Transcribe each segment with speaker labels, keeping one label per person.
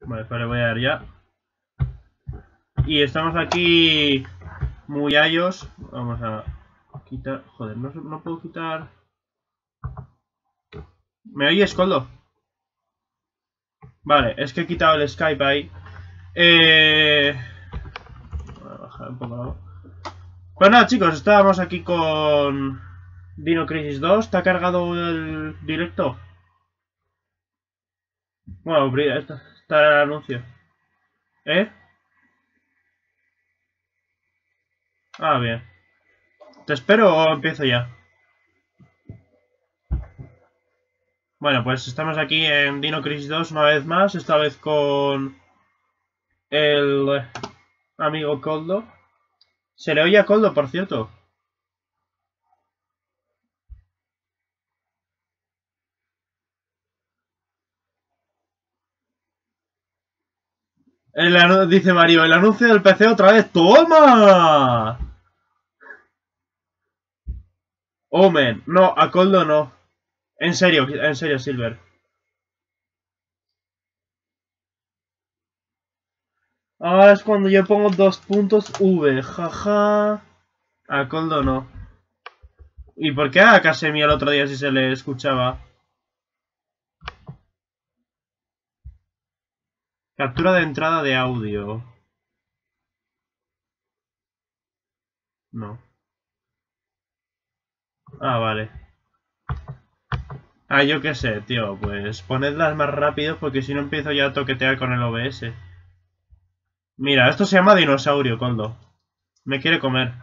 Speaker 1: Vale, pues le voy a dar ya. Y estamos aquí muy ayos. Vamos a quitar... Joder, no puedo quitar... ¿Me oyes, Coldo? Vale, es que he quitado el Skype ahí. Voy a bajar un poco la voz. Pues nada, chicos, estábamos aquí con Dino Crisis 2. ¿Te ha cargado el directo? Bueno, está el anuncio. ¿Eh? Ah, bien. ¿Te espero o empiezo ya? Bueno, pues estamos aquí en Dino Crisis 2 una vez más. Esta vez con el amigo Coldo. ¿Se le oye a Coldo, por cierto? Dice Mario, el anuncio del PC otra vez. ¡Toma! Omen. No, a Coldo no. En serio, Silver. Ahora es cuando yo pongo 2 puntos V. Jaja. A Coldo no. ¿Y por qué a Kasemi el otro día si se le escuchaba? Captura de entrada de audio. No. Ah, vale. Ah, yo qué sé, tío. Pues ponedlas más rápido porque si no empiezo ya a toquetear con el OBS. Mira, esto se llama dinosaurio, Coldo. Me quiere comer.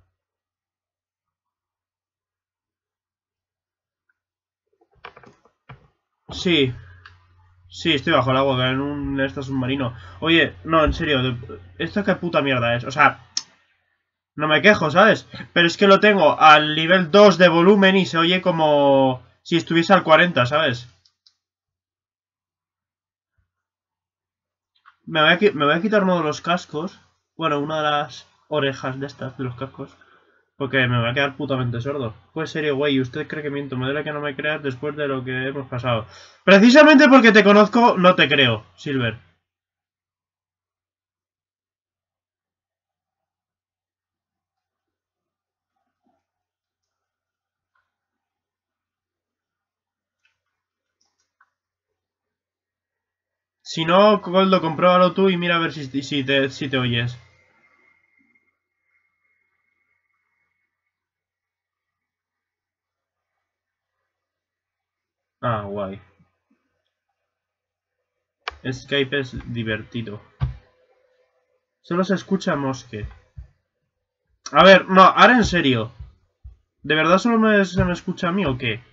Speaker 1: Sí. Sí, estoy bajo el agua, en un submarino. Oye, no, en serio, ¿esto qué puta mierda es? O sea, no me quejo, ¿sabes? Pero es que lo tengo al nivel 2 de volumen y se oye como si estuviese al 40, ¿sabes? Me voy a quitar uno de los cascos. Bueno, una de las orejas de estas, de los cascos. Porque me va a quedar putamente sordo. Pues serio, güey, ¿usted cree que miento? Me duele que no me creas después de lo que hemos pasado. Precisamente porque te conozco, no te creo, Silver. Si no, Goldo, compruébalo tú y mira a ver si te oyes. Ah, guay. Skype es divertido. Solo se escucha Mosque. A ver, no, ahora en serio. ¿De verdad solo se me escucha a mí o qué?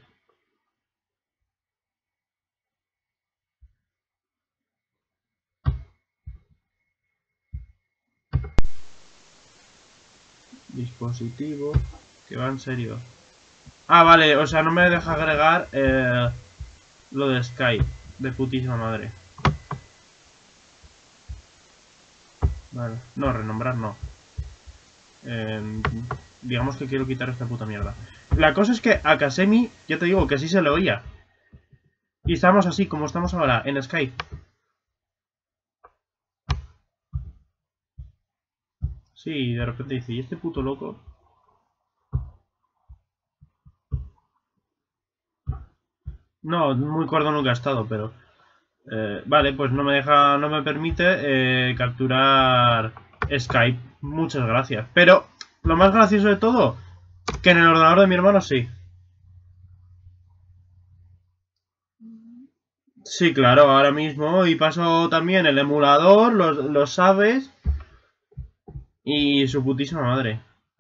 Speaker 1: Dispositivo. Que va en serio. Ah, vale, o sea, no me deja agregar lo de Skype. De putísima madre. Vale. No, renombrar no. Digamos que quiero quitar esta puta mierda. La cosa es que a Kasemi, ya te digo que sí se le oía. Y estamos así, como estamos ahora, en Skype. Sí, de repente dice, ¿y este puto loco? No, muy cuerdo nunca ha estado, pero... vale, pues no me deja, no me permite capturar Skype. Muchas gracias. Pero, lo más gracioso de todo, que en el ordenador de mi hermano sí. Sí, claro, ahora mismo. Y paso también el emulador, los sabes. Y su putísima madre.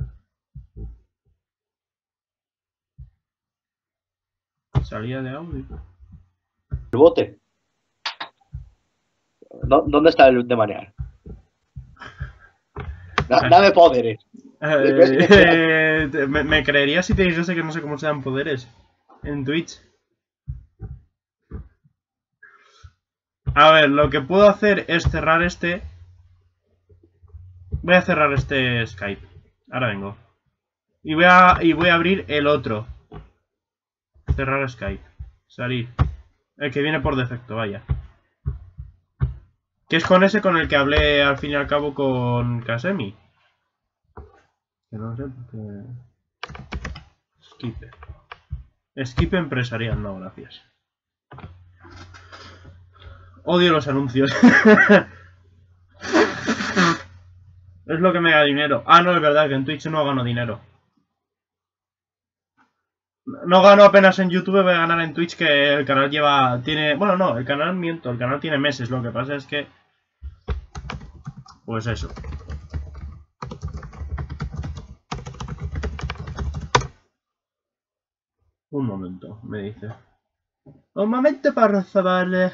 Speaker 1: Salida de audio.
Speaker 2: El bote. ¿Dónde está el de manejar? Dame poderes.
Speaker 1: Me creería si te dijese que no sé cómo se dan poderes en Twitch. A ver, lo que puedo hacer es cerrar este. Voy a cerrar este Skype. Ahora vengo. Y voy a abrir el otro. Cerrar Skype. Salir. El que viene por defecto, vaya. Que es con ese con el que hablé al fin y al cabo con Kasemi. Que no sé porque... Skip. Skip empresarial, no, gracias. Odio los anuncios. Es lo que me da dinero. Ah, no, es verdad que en Twitch no gano dinero. No gano apenas en YouTube, voy a ganar en Twitch, que el canal tiene... Bueno, no, el canal miento, el canal tiene meses. Lo que pasa es que... Pues eso. Un momento, me dice. Un momento, por favor.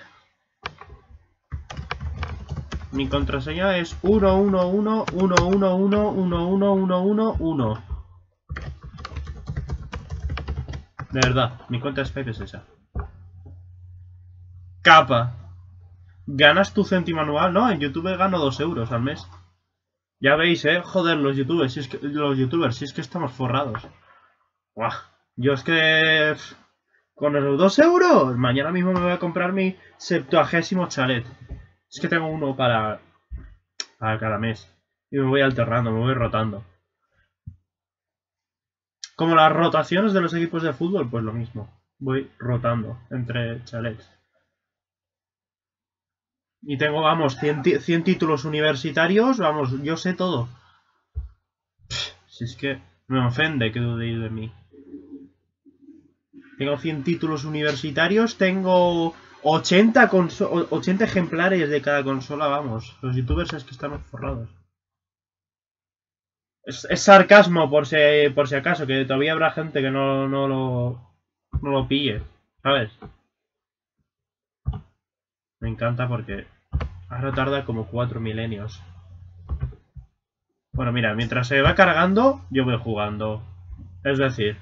Speaker 1: Mi contraseña es 11111111111. De verdad, mi cuenta de Skype es esa. Capa. ¿Ganas tu céntimo anual? No, en YouTube gano 2 euros al mes. Ya veis, joder, los youtubers, si es que estamos forrados. Buah. Yo es que... Con esos 2 euros, mañana mismo me voy a comprar mi 70º chalet. Es que tengo uno para cada mes. Y me voy alternando, me voy rotando. Como las rotaciones de los equipos de fútbol, pues lo mismo. Voy rotando entre chalets. Y tengo, vamos, 100 títulos universitarios, vamos, yo sé todo. Si es que me ofende que dudéis de mí. Tengo 100 títulos universitarios, tengo 80 ejemplares de cada consola, vamos. Los youtubers es que estamos forrados. Es sarcasmo por si acaso, que todavía habrá gente que no lo pille, ¿sabes? Me encanta porque ahora tarda como 4 milenios. Bueno, mira, mientras se va cargando, yo voy jugando. Es decir...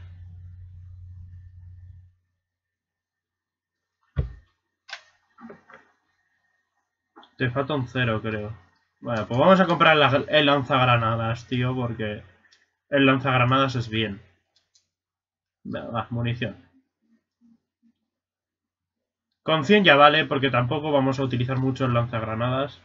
Speaker 1: Te falta un 0, creo. Vale, pues vamos a comprar el lanzagranadas, tío, porque el lanzagranadas es bien. Va, munición. Con 100 ya vale, porque tampoco vamos a utilizar mucho el lanzagranadas.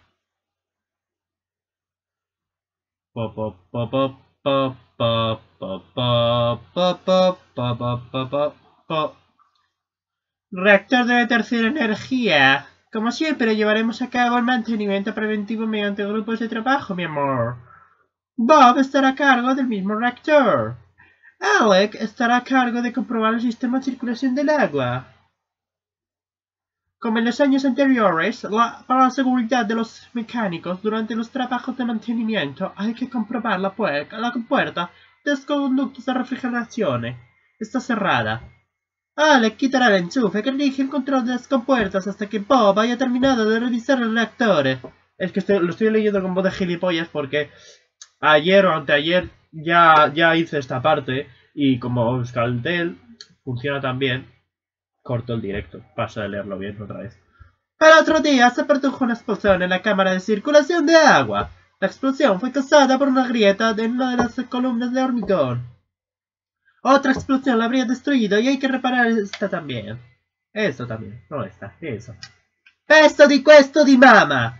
Speaker 1: Reactor de tercera energía. Como siempre, llevaremos a cabo el mantenimiento preventivo mediante grupos de trabajo, mi amor. Bob estará a cargo del mismo reactor. Alec estará a cargo de comprobar el sistema de circulación del agua. Como en los años anteriores, para la seguridad de los mecánicos durante los trabajos de mantenimiento hay que comprobar la puerta de los conductos de refrigeración. Está cerrada. Alec quitará el enchufe que rige el control de las compuertas hasta que Bob haya terminado de revisar el reactor. Es que lo estoy leyendo con voz de gilipollas porque ayer o anteayer ya hice esta parte y como Euskaltel funciona tan bien, corto el directo. Paso de leerlo bien otra vez. Al otro día se produjo una explosión en la cámara de circulación de agua. La explosión fue causada por una grieta en una de las columnas de hormigón. Otra explosión la habría destruido y hay que reparar esta también. Eso también, no esta, eso. Pesto di questo di mamma.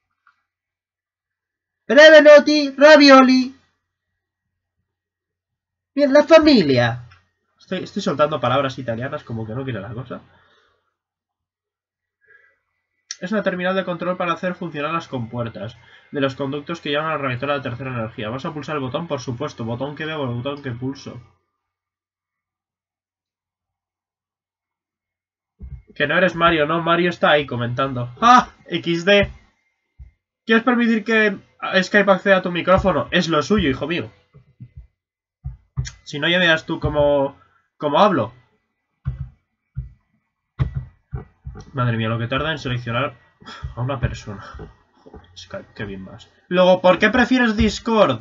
Speaker 1: Breve noti, ravioli. Bien, la familia. Estoy soltando palabras italianas como que no quiere la cosa. Es una terminal de control para hacer funcionar las compuertas de los conductos que llevan al reactor de tercera energía. Vamos a pulsar el botón, por supuesto. Botón que veo, el botón que pulso. Que no eres Mario, no. Mario está ahí comentando. ¡Ah! XD. ¿Quieres permitir que Skype acceda a tu micrófono? Es lo suyo, hijo mío. Si no, ya veas tú cómo hablo. Madre mía, lo que tarda en seleccionar a una persona. Joder, Skype, qué bien vas. Luego, ¿por qué prefieres Discord?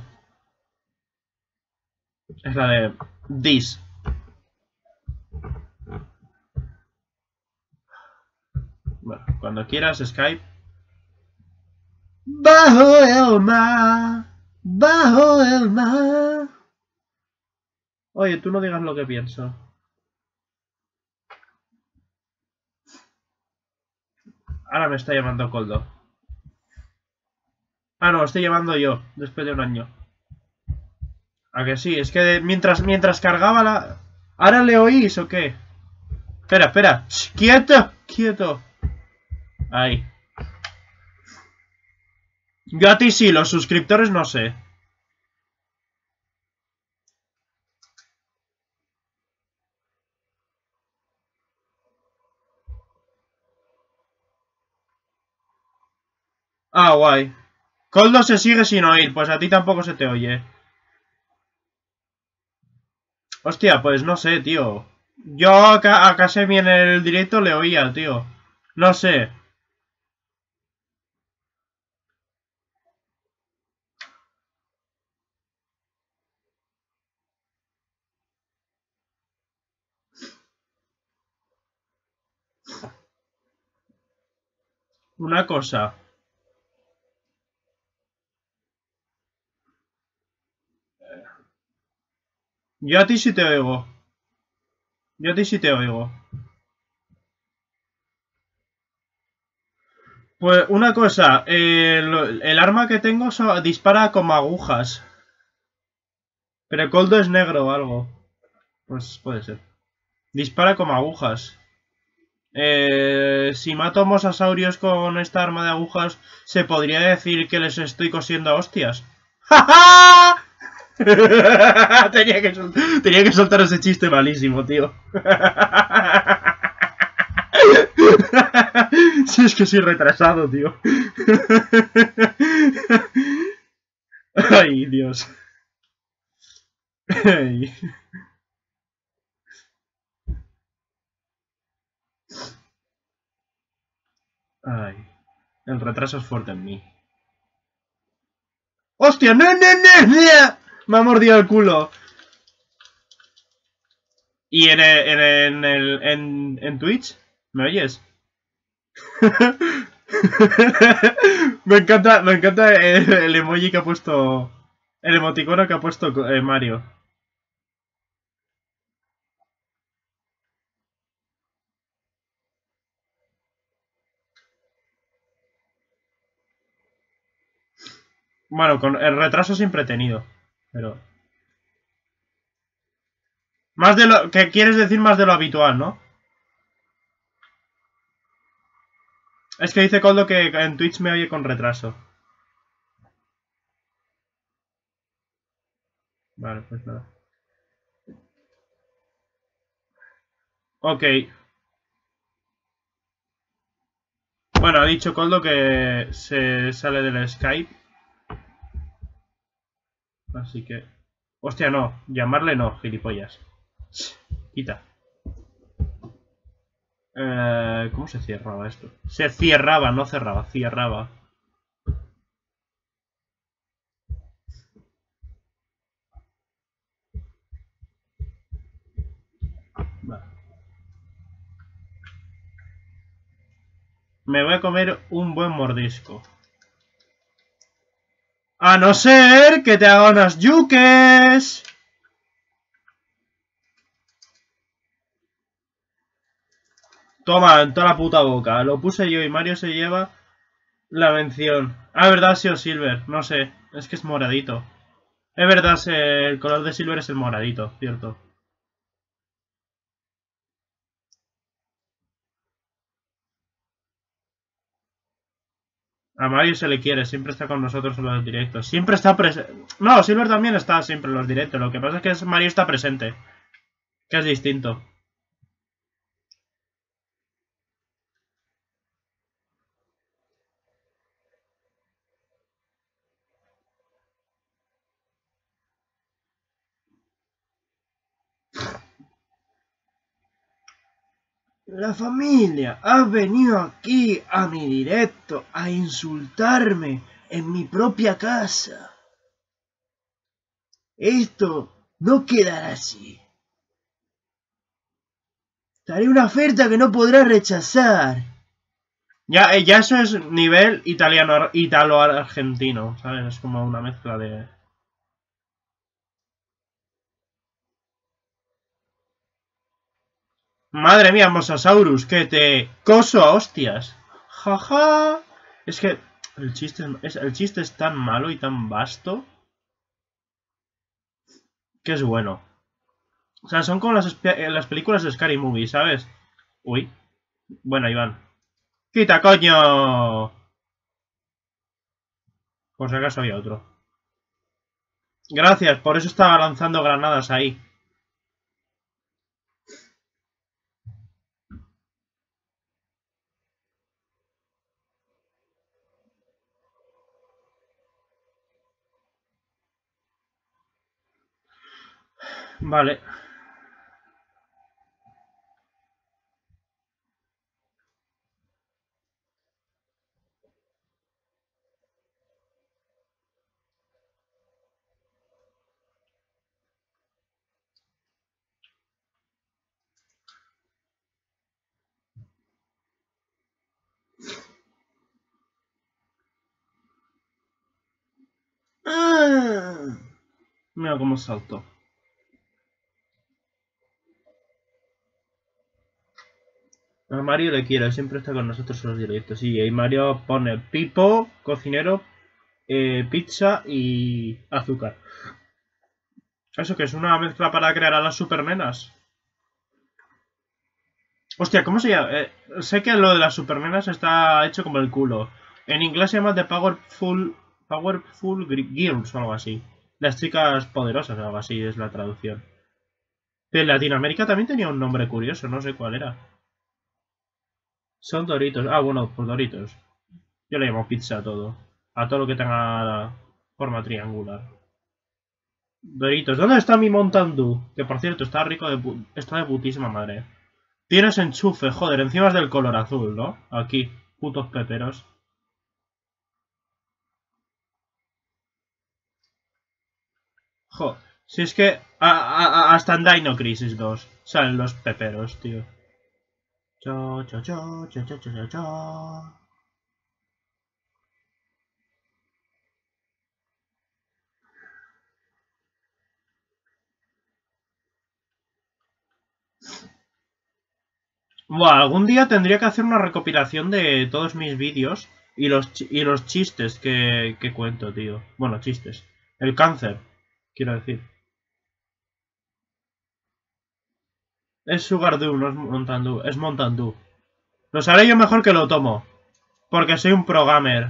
Speaker 1: Es la de Dis. Bueno, cuando quieras, Skype. Bajo el mar. Bajo el mar. Oye, tú no digas lo que pienso. Ahora me está llamando Coldo. Ah, no, estoy llevando yo, después de un año. ¿A que sí? Es que mientras cargaba la... ¿Ahora le oís o qué? Espera, espera. Shh, ¡quieto! ¡Quieto! Ahí. Yo a ti sí, los suscriptores no sé. Ah, guay. Coldo se sigue sin oír, pues a ti tampoco se te oye. Hostia, pues no sé, tío. Yo a Kasemi en el directo le oía, tío. No sé. Una cosa. Yo a ti sí te oigo. Yo a ti sí te oigo. Pues una cosa. El arma que tengo dispara como agujas. Pero el Coldo es negro o algo. Pues puede ser. Dispara como agujas. Si mato mosasaurios con esta arma de agujas, se podría decir que les estoy cosiendo a hostias. ¡Ja, ja! tenía que soltar ese chiste malísimo, tío. Si es que soy retrasado, tío. Ay, Dios. Ay. Ay. El retraso es fuerte en mí. ¡Hostia! ¡No, no, no! ¡No! Me ha mordido el culo. ¿Y en Twitch? ¿Me oyes? me encanta el emoji que ha puesto. El emoticono que ha puesto Mario. Bueno, con el retraso siempre he tenido. Pero. Más de lo. Que quieres decir más de lo habitual, ¿no? Es que dice Coldo que en Twitch me oye con retraso. Vale, pues nada. Ok. Bueno, ha dicho Coldo que se sale del Skype. Así que... Hostia, no. Llamarle no, gilipollas. Quita. ¿Cómo se cerraba esto? Se cerraba, no cerraba. Cerraba. Vale. Me voy a comer un buen mordisco. A no ser que te haga unas yuques. Toma, en toda la puta boca. Lo puse yo y Mario se lleva la mención. Ah, verdad, ha sido Silver. No sé. Es que es moradito. Es verdad, el color de Silver es el moradito, cierto. A Mario se le quiere, siempre está con nosotros en los directos. Siempre está presente. No, Silver también está siempre en los directos. Lo que pasa es que Mario está presente. Que es distinto. La familia ha venido aquí a mi directo a insultarme en mi propia casa. Esto no quedará así. Te haré una oferta que no podrás rechazar. Ya eso es nivel italo-argentino, ¿sabes? Es como una mezcla de... Madre mía, Mosasaurus, que te coso a hostias. Jaja. Es que El chiste es tan malo y tan vasto que es bueno. O sea, son como las películas de Scary Movie, ¿sabes? Uy. Bueno, Iván. ¡Quita, coño! Por si acaso había otro. Gracias, por eso estaba lanzando granadas ahí. Vale. Mira cómo salto. A Mario le quiero, siempre está con nosotros en los directos. Y ahí Mario pone pipo, cocinero, pizza y azúcar. ¿Eso que es una mezcla para crear a las supernenas? Hostia, ¿cómo se llama? Sé que lo de las supernenas está hecho como el culo. En inglés se llama The Powerful Girls o algo así. Las chicas poderosas o algo así es la traducción. Pero en Latinoamérica también tenía un nombre curioso, no sé cuál era. Son Doritos. Ah, bueno, pues Doritos. Yo le llamo pizza a todo. A todo lo que tenga forma triangular. Doritos. ¿Dónde está mi Mountain Dew? Que por cierto, está rico está de putísima madre. Tienes enchufe, joder, encima es del color azul, ¿no? Aquí, putos peperos. Joder, si es que hasta en Dino Crisis 2 salen los peperos, tío. Cho, cho, cho, cho, cho, cho, cho, cho. Buah, algún día tendría que hacer una recopilación de todos mis vídeos y los chistes que cuento, tío. Bueno, chistes. El cáncer, quiero decir. Es Sugar Dew, no es Mountain Dew. Es Mountain Dew. Lo sabré yo mejor que lo tomo. Porque soy un programmer.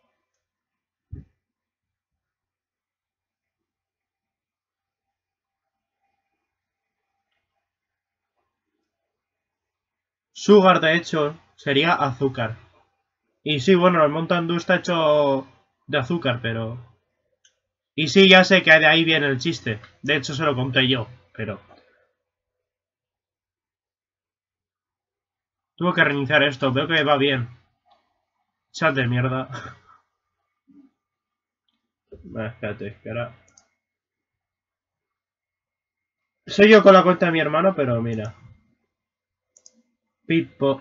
Speaker 1: Sugar, de hecho, sería azúcar. Y sí, bueno, el Mountain Dew está hecho de azúcar, pero... Y sí, ya sé que de ahí viene el chiste. De hecho, se lo conté yo, pero... Tuve que reiniciar esto, veo que va bien. Chat de mierda. Vale, espérate, que ahora... Soy yo con la cuenta de mi hermano, pero mira. Pipo.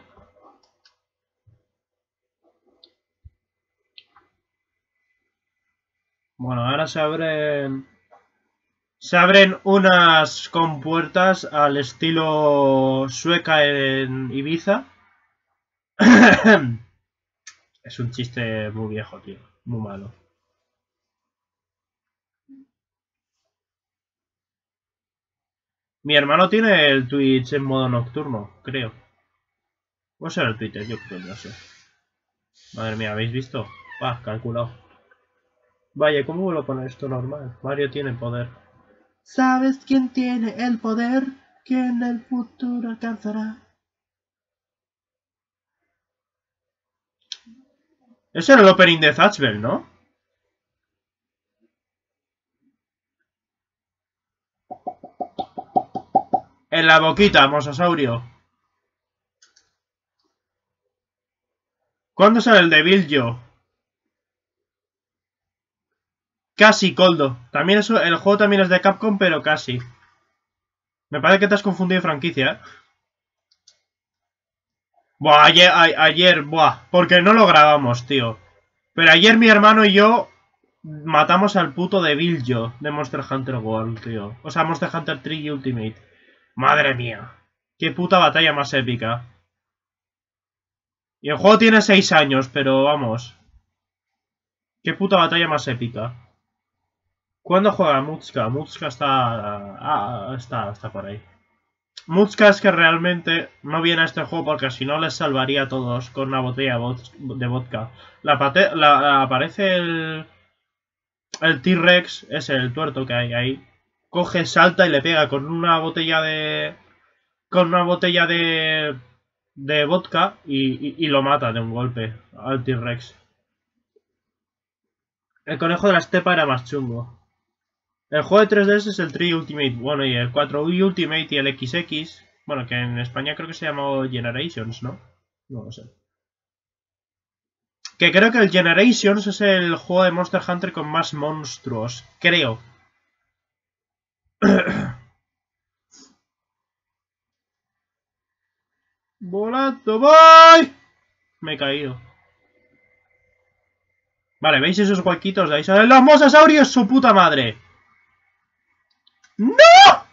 Speaker 1: Bueno, ahora se abren unas compuertas al estilo sueca en Ibiza. Es un chiste muy viejo, tío. Muy malo. Mi hermano tiene el Twitch en modo nocturno, creo. O sea, el Twitter, yo creo que no sé. Madre mía, ¿habéis visto? Calculado. Vaya, ¿cómo vuelvo a poner esto normal? Mario tiene poder. ¿Sabes quién tiene el poder que en el futuro alcanzará? Ese era el opening de Thatchbell, ¿no? En la boquita, mosasaurio. ¿Cuándo sale el de Bill Joe? Casi, Coldo. También el juego también es de Capcom, pero casi. Me parece que te has confundido de franquicia, ¿eh? Buah, ayer, buah, porque no lo grabamos, tío. Pero ayer mi hermano y yo matamos al puto de Bill Joe de Monster Hunter World, tío. O sea, Monster Hunter 3 Ultimate. Madre mía. Qué puta batalla más épica. Y el juego tiene 6 años, pero vamos. ¿Qué puta batalla más épica? ¿Cuándo juega Mutska? Mutska está por ahí. Mutska es que realmente no viene a este juego porque si no les salvaría a todos con una botella de vodka. Aparece el T-Rex, ese, el tuerto que hay ahí. Coge, salta y le pega con una botella de... Con una botella de vodka y lo mata de un golpe al T-Rex. El conejo de la estepa era más chungo. El juego de 3DS es el 3 Ultimate, bueno, y el 4 Ultimate y el XX, bueno, que en España creo que se llamó Generations, ¿no? No lo sé. Que creo que el Generations es el juego de Monster Hunter con más monstruos, creo. ¡Volando voy! Me he caído. Vale, ¿veis esos huequitos de ahí? ¡Salen los mosasaurios, su puta madre! ¡No!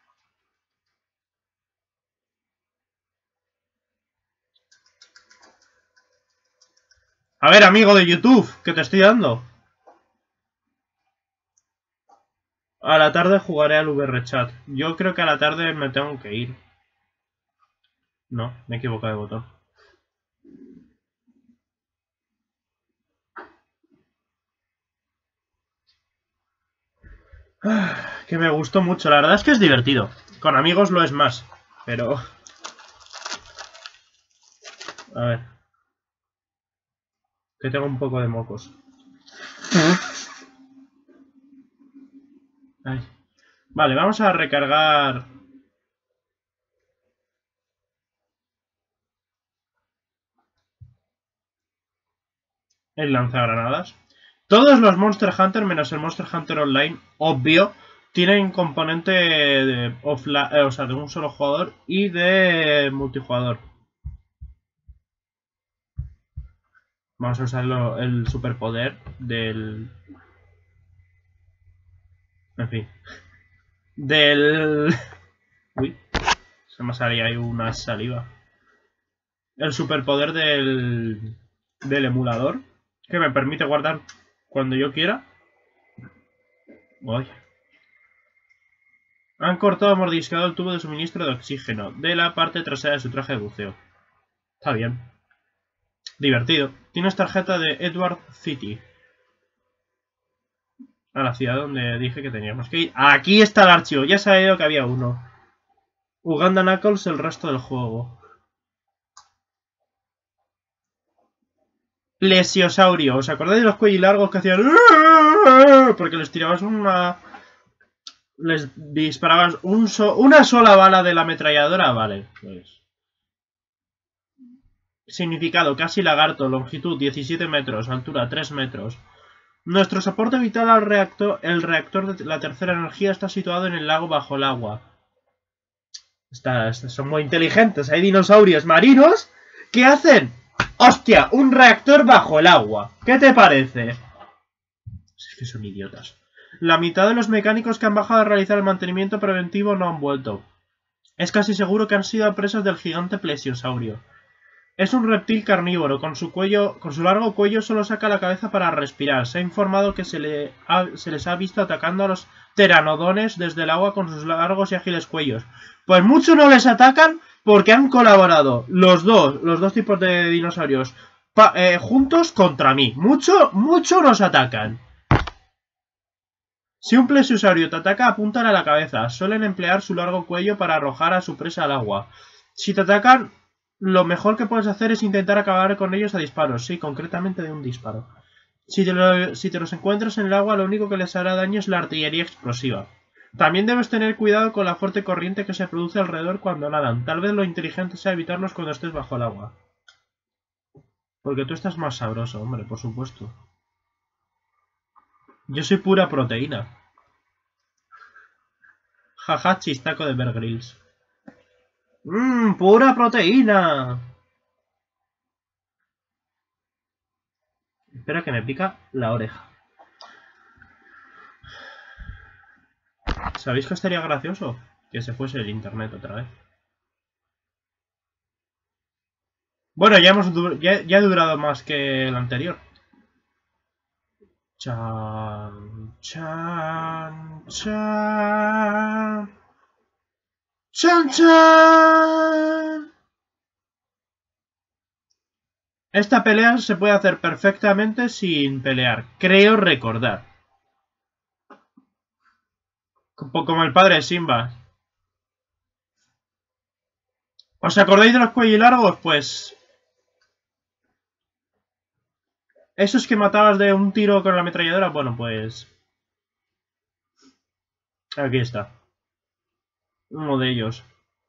Speaker 1: A ver, amigo de YouTube, que te estoy dando. A la tarde jugaré al VRChat. Yo creo que a la tarde me tengo que ir. No, me he equivocado de botón. Que me gustó mucho. La verdad es que es divertido. Con amigos lo es más. Pero... A ver. Que tengo un poco de mocos. Ay. Vale, vamos a recargar... el lanzagranadas. Todos los Monster Hunter, menos el Monster Hunter Online, obvio, tienen componente de offline, o sea, de un solo jugador y de multijugador. Vamos a usar el superpoder del... En fin. Del... Uy, se me salía ahí una saliva. El superpoder del emulador, que me permite guardar cuando yo quiera. Uy. Han cortado o mordisqueado el tubo de suministro de oxígeno de la parte trasera de su traje de buceo. Está bien. Divertido. Tienes tarjeta de Edward City. A la ciudad donde dije que teníamos que ir. Aquí está el archivo. Ya sabía que había uno. Uganda Knuckles el resto del juego. Plesiosaurio. ¿Os acordáis de los cuellos largos que hacían? Porque les tirabas una... Les disparabas una sola bala de la ametralladora. Vale, pues... Significado, casi lagarto, longitud 17 metros, altura 3 metros. Nuestro soporte vital al reactor, el reactor de la tercera energía está situado en el lago bajo el agua. Son muy inteligentes, hay dinosaurios marinos que hacen... ¡Hostia! Un reactor bajo el agua. ¿Qué te parece? Es que son idiotas. La mitad de los mecánicos que han bajado a realizar el mantenimiento preventivo no han vuelto. Es casi seguro que han sido presas del gigante plesiosaurio. Es un reptil carnívoro, con su largo cuello solo saca la cabeza para respirar. Se ha informado que se les ha visto atacando a los pteranodones desde el agua con sus largos y ágiles cuellos. Pues mucho no les atacan porque han colaborado los dos tipos de dinosaurios juntos contra mí. Mucho nos atacan. Si un plesiosaurio te ataca, apúntale a la cabeza. Suelen emplear su largo cuello para arrojar a su presa al agua. Si te atacan... Lo mejor que puedes hacer es intentar acabar con ellos a disparos. Sí, concretamente de un disparo. Si te los encuentras en el agua, lo único que les hará daño es la artillería explosiva. También debes tener cuidado con la fuerte corriente que se produce alrededor cuando nadan. Tal vez lo inteligente sea evitarlos cuando estés bajo el agua. Porque tú estás más sabroso, hombre, por supuesto. Yo soy pura proteína. Jaja, chistaco de Bear Grylls. ¡Pura proteína! Espera que me pica la oreja. ¿Sabéis que estaría gracioso? Que se fuese el internet otra vez. Bueno, ya he durado más que el anterior. Chan, chan, chan. Chan, chan. Esta pelea se puede hacer perfectamente sin pelear. Creo recordar. Como el padre de Simba. ¿Os acordáis de los cuellos largos? Pues... esos que matabas de un tiro con la ametralladora. Bueno, pues... aquí está. Uno de ellos.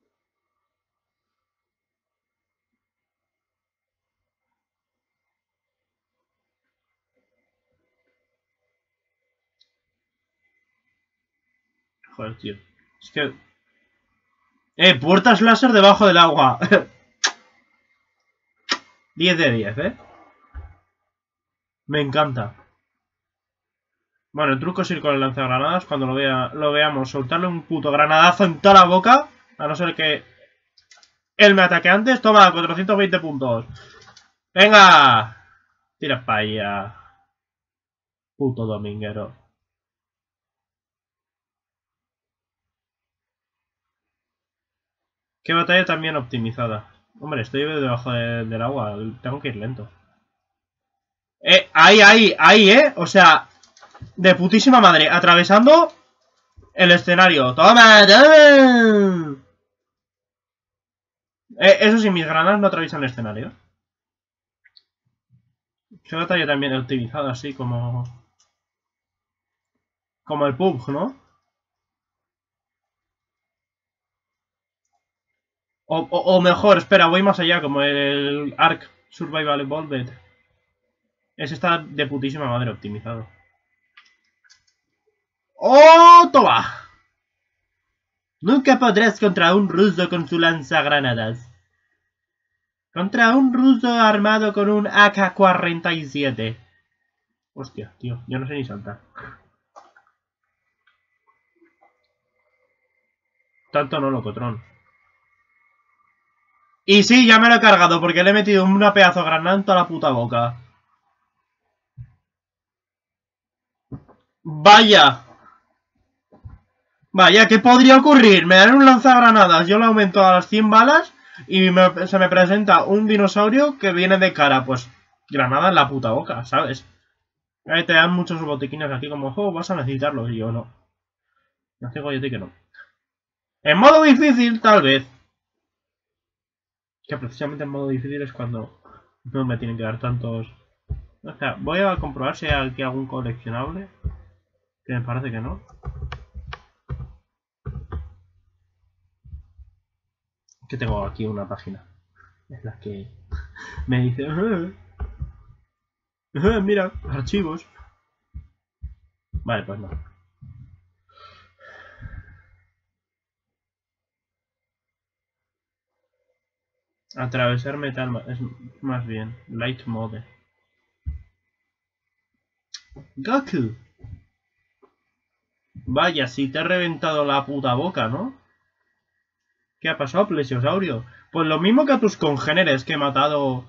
Speaker 1: Joder, tío. Es que... puertas láser debajo del agua. 10 de 10, Me encanta. Bueno, el truco es ir con el lanzagranadas. Cuando lo veamos, soltarle un puto granadazo en toda la boca. A no ser que él me ataque antes. Toma, 420 puntos. ¡Venga! Tira para allá. Puto dominguero. Qué batalla tan bien optimizada. Hombre, estoy debajo del agua. Tengo que ir lento. Ahí, O sea, de putísima madre. Atravesando el escenario. ¡Toma! ¡Toma! Eso sí, mis granadas no atraviesan el escenario. Qué batalla también optimizada, así como... como el PUBG, ¿no? O mejor, espera, voy más allá, como el Ark Survival Evolved. Ese está de putísima madre optimizado. ¡Oh, toma! Nunca podrás contra un ruso con su lanzagranadas. Contra un ruso armado con un AK-47. Hostia, tío, yo no sé ni saltar. Tanto no, locotrón. Y sí, ya me lo he cargado porque le he metido una pedazo de granada en toda la puta boca. Vaya. Vaya, ¿qué podría ocurrir? Me dan un lanzagranadas, yo lo aumento a las 100 balas y se me presenta un dinosaurio que viene de cara. Pues granada en la puta boca, ¿sabes? Ahí te dan muchos botiquines aquí como, oh, vas a necesitarlos. Y yo no. No digo yo que no. En modo difícil, tal vez. Que precisamente en modo difícil es cuando no me tienen que dar tantos... O sea, voy a comprobar si hay aquí algún coleccionable. Que me parece que no. Que tengo aquí una página. Es la que me dice... mira, archivos. Vale, pues no. Atravesar metal es más bien. Light mode. Goku. Vaya, si te he reventado la puta boca, ¿no? ¿Qué ha pasado, plesiosaurio? Pues lo mismo que a tus congéneres que he matado...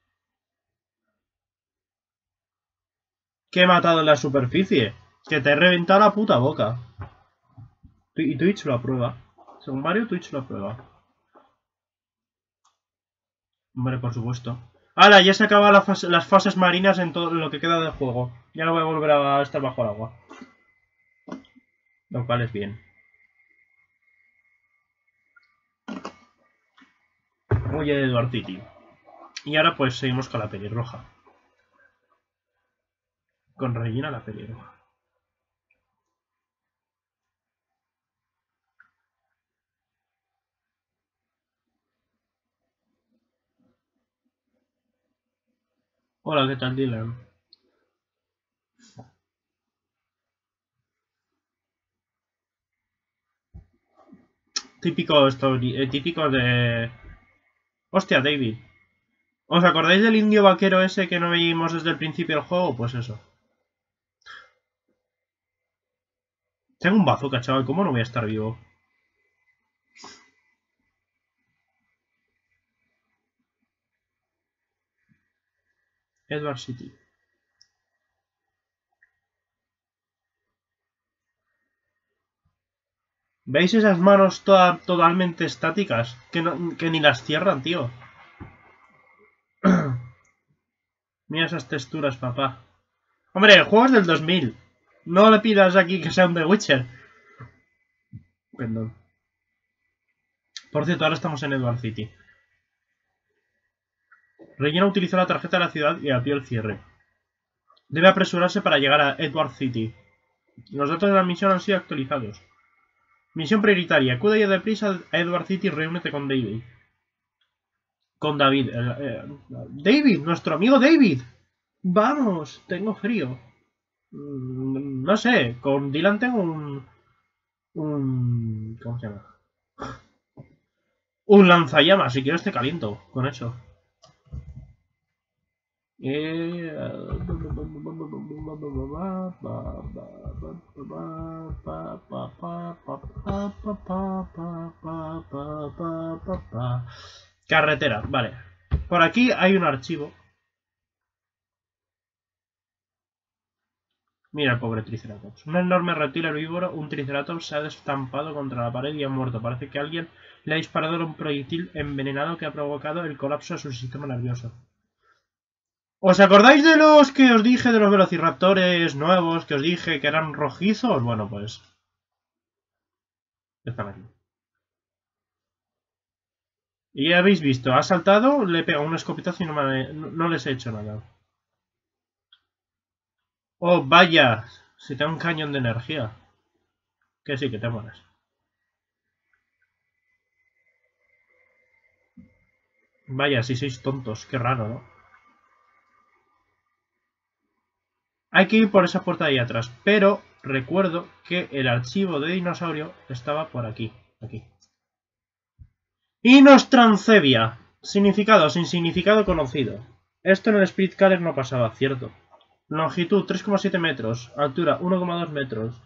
Speaker 1: que he matado en la superficie. Que te he reventado la puta boca. Y Twitch lo aprueba. Según Mario, Twitch lo aprueba. Hombre, por supuesto. ¡Hala! Ya se acaban las fases marinas en todo lo que queda del juego. Ya no voy a volver a estar bajo el agua. Lo cual es bien. Oye, Edward City. Y ahora pues seguimos con la pelirroja. Con Regina la pelirroja. Hola, ¿qué tal, Dylan? Típico de... Hostia, David. ¿Os acordáis del indio vaquero ese que no veíamos desde el principio del juego? Pues eso. Tengo un bazooka, chaval. ¿Cómo no voy a estar vivo? Edward City. ¿Veis esas manos totalmente estáticas? Que ni las cierran, tío. Mira esas texturas, papá. Hombre, el juego es del 2000. No le pidas aquí que sea un The Witcher. Perdón. Por cierto, ahora estamos en Edward City. Rellena utilizó la tarjeta de la ciudad y abrió el cierre. Debe apresurarse para llegar a Edward City. Los datos de la misión han sido actualizados. Misión prioritaria. Acude ya deprisa a Edward City y reúnete con David. Con David. David, nuestro amigo David. Vamos, tengo frío. No sé, con Dylan tengo un... ¿Cómo se llama? Un lanzallamas, si quieres te caliento con eso. Carretera, vale. Por aquí hay un archivo. Mira el pobre Triceratops. Un enorme reptil herbívoro, un Triceratops se ha destampado contra la pared y ha muerto. Parece que alguien le ha disparado un proyectil envenenado que ha provocado el colapso de su sistema nervioso. ¿Os acordáis de los que os dije de los velociraptores nuevos que os dije que eran rojizos? Bueno, pues... están aquí. Y ya habéis visto, ha saltado, le he pegado un escopetazo y no les he hecho nada. ¡Oh, vaya! Si tengo un cañón de energía. Que sí, que te mueres. Vaya, si sois tontos, qué raro, ¿no? Hay que ir por esa puerta de ahí atrás, pero recuerdo que el archivo de dinosaurio estaba por aquí. Aquí. Inostrancevia. Significado, sin significado conocido. Esto en el Spirit Caller no pasaba, cierto. Longitud 3,7 metros. Altura 1,2 metros.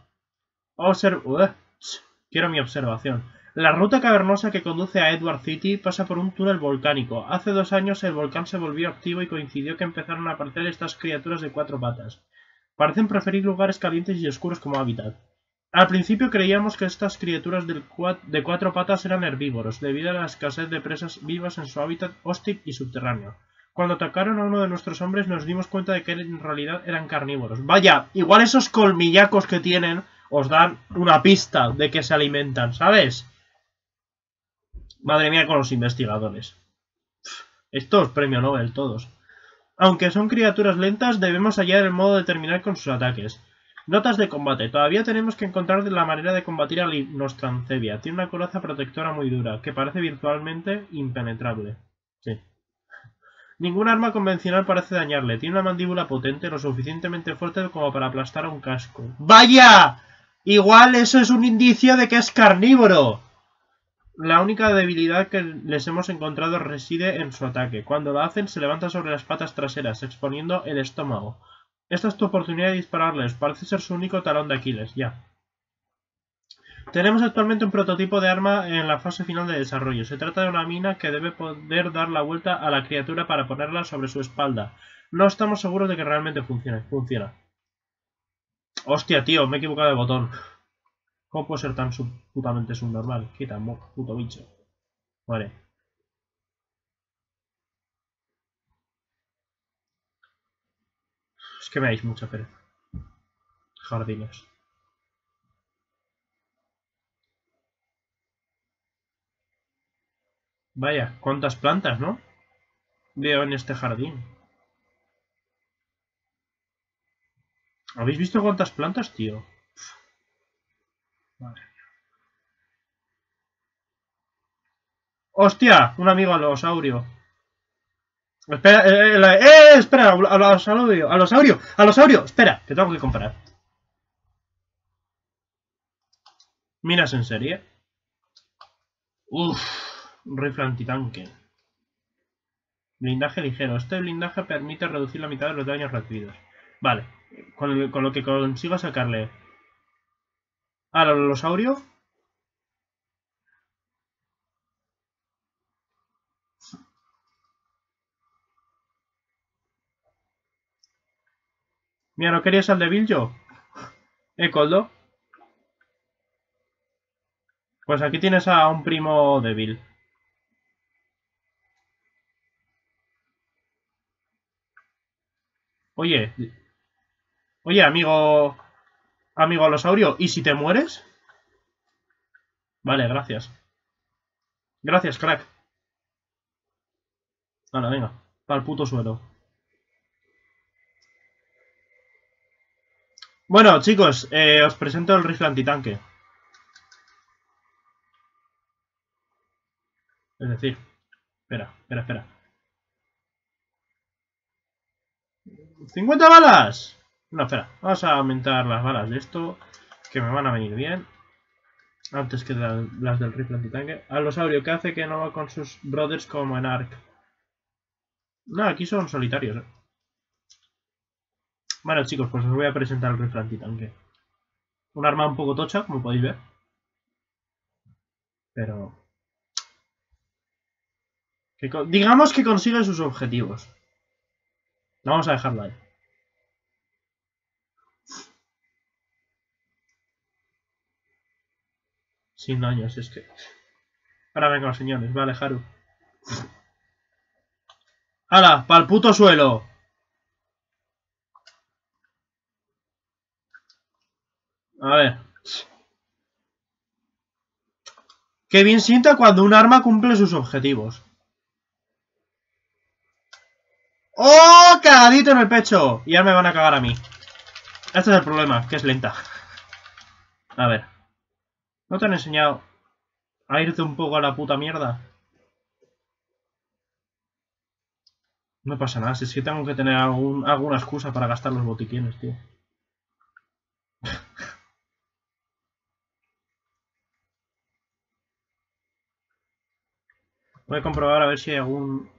Speaker 1: Quiero mi observación. La ruta cavernosa que conduce a Edward City pasa por un túnel volcánico. Hace 2 años el volcán se volvió activo y coincidió que empezaron a aparecer estas criaturas de 4 patas. Parecen preferir lugares calientes y oscuros como hábitat. Al principio creíamos que estas criaturas de 4 patas eran herbívoros, debido a la escasez de presas vivas en su hábitat hostil y subterráneo. Cuando atacaron a uno de nuestros hombres nos dimos cuenta de que en realidad eran carnívoros. Vaya, igual esos colmillacos que tienen os dan una pista de que se alimentan, ¿sabes? Madre mía con los investigadores. Estos premio Nobel todos. Aunque son criaturas lentas, debemos hallar el modo de terminar con sus ataques. Notas de combate. Todavía tenemos que encontrar la manera de combatir a la Inostrancevia. Tiene una coraza protectora muy dura, que parece virtualmente impenetrable. Sí. Ningún arma convencional parece dañarle. Tiene una mandíbula potente, lo suficientemente fuerte como para aplastar a un casco. ¡Vaya! Igual eso es un indicio de que es carnívoro. La única debilidad que les hemos encontrado reside en su ataque. Cuando lo hacen, se levanta sobre las patas traseras, exponiendo el estómago. Esta es tu oportunidad de dispararles. Parece ser su único talón de Aquiles. Ya. Tenemos actualmente un prototipo de arma en la fase final de desarrollo. Se trata de una mina que debe poder dar la vuelta a la criatura para ponerla sobre su espalda. No estamos seguros de que realmente funcione. Funciona. Hostia, tío, me he equivocado de botón. ¿Cómo puedo ser tan putamente subnormal? Quita, puto bicho. Vale. Es que me dais mucha pereza. Jardines. Vaya, cuántas plantas, ¿no? Veo en este jardín. ¿Habéis visto cuántas plantas, tío? Madre mía. ¡Hostia! Un amigo alosaurio. Espera, espera, alosaurio, alosaurio, espera, que tengo que comprar. ¿Minas en serie? Uff, rifle antitanque. Blindaje ligero. Este blindaje permite reducir la mitad de los daños recibidos. Vale, con lo que consigo sacarle al alosaurio. Mira, ¿no querías al de Bill yo? Coldo. Pues aquí tienes a un primo débil. Oye. Oye, amigo... Amigo alosaurio, ¿y si te mueres? Vale, gracias. Gracias, crack. Hala, venga. Para el puto suelo. Bueno, chicos, os presento el rifle antitanque. Es decir... Espera. ¡50 balas! No, espera. Vamos a aumentar las balas de esto, que me van a venir bien. Antes que las del rifle antitanque. Alosaurio, ¿qué hace que no va con sus brothers como en Ark? No, aquí son solitarios, Bueno, chicos, pues os voy a presentar el rifle antitanque. Un arma un poco tocha, como podéis ver. Pero... digamos que consigue sus objetivos. Vamos a dejarlo ahí. Sin daños, es que... Ahora venga, señores. Vale, Haru. ¡Hala! ¡Pa'l puto suelo! A ver. Qué bien sienta cuando un arma cumple sus objetivos. ¡Oh! Cagadito en el pecho. Y ahora me van a cagar a mí. Este es el problema, que es lenta. A ver. ¿No te han enseñado a irte un poco a la puta mierda? No pasa nada, si es que tengo que tener alguna excusa para gastar los botiquines, tío. Voy a comprobar a ver si hay algún...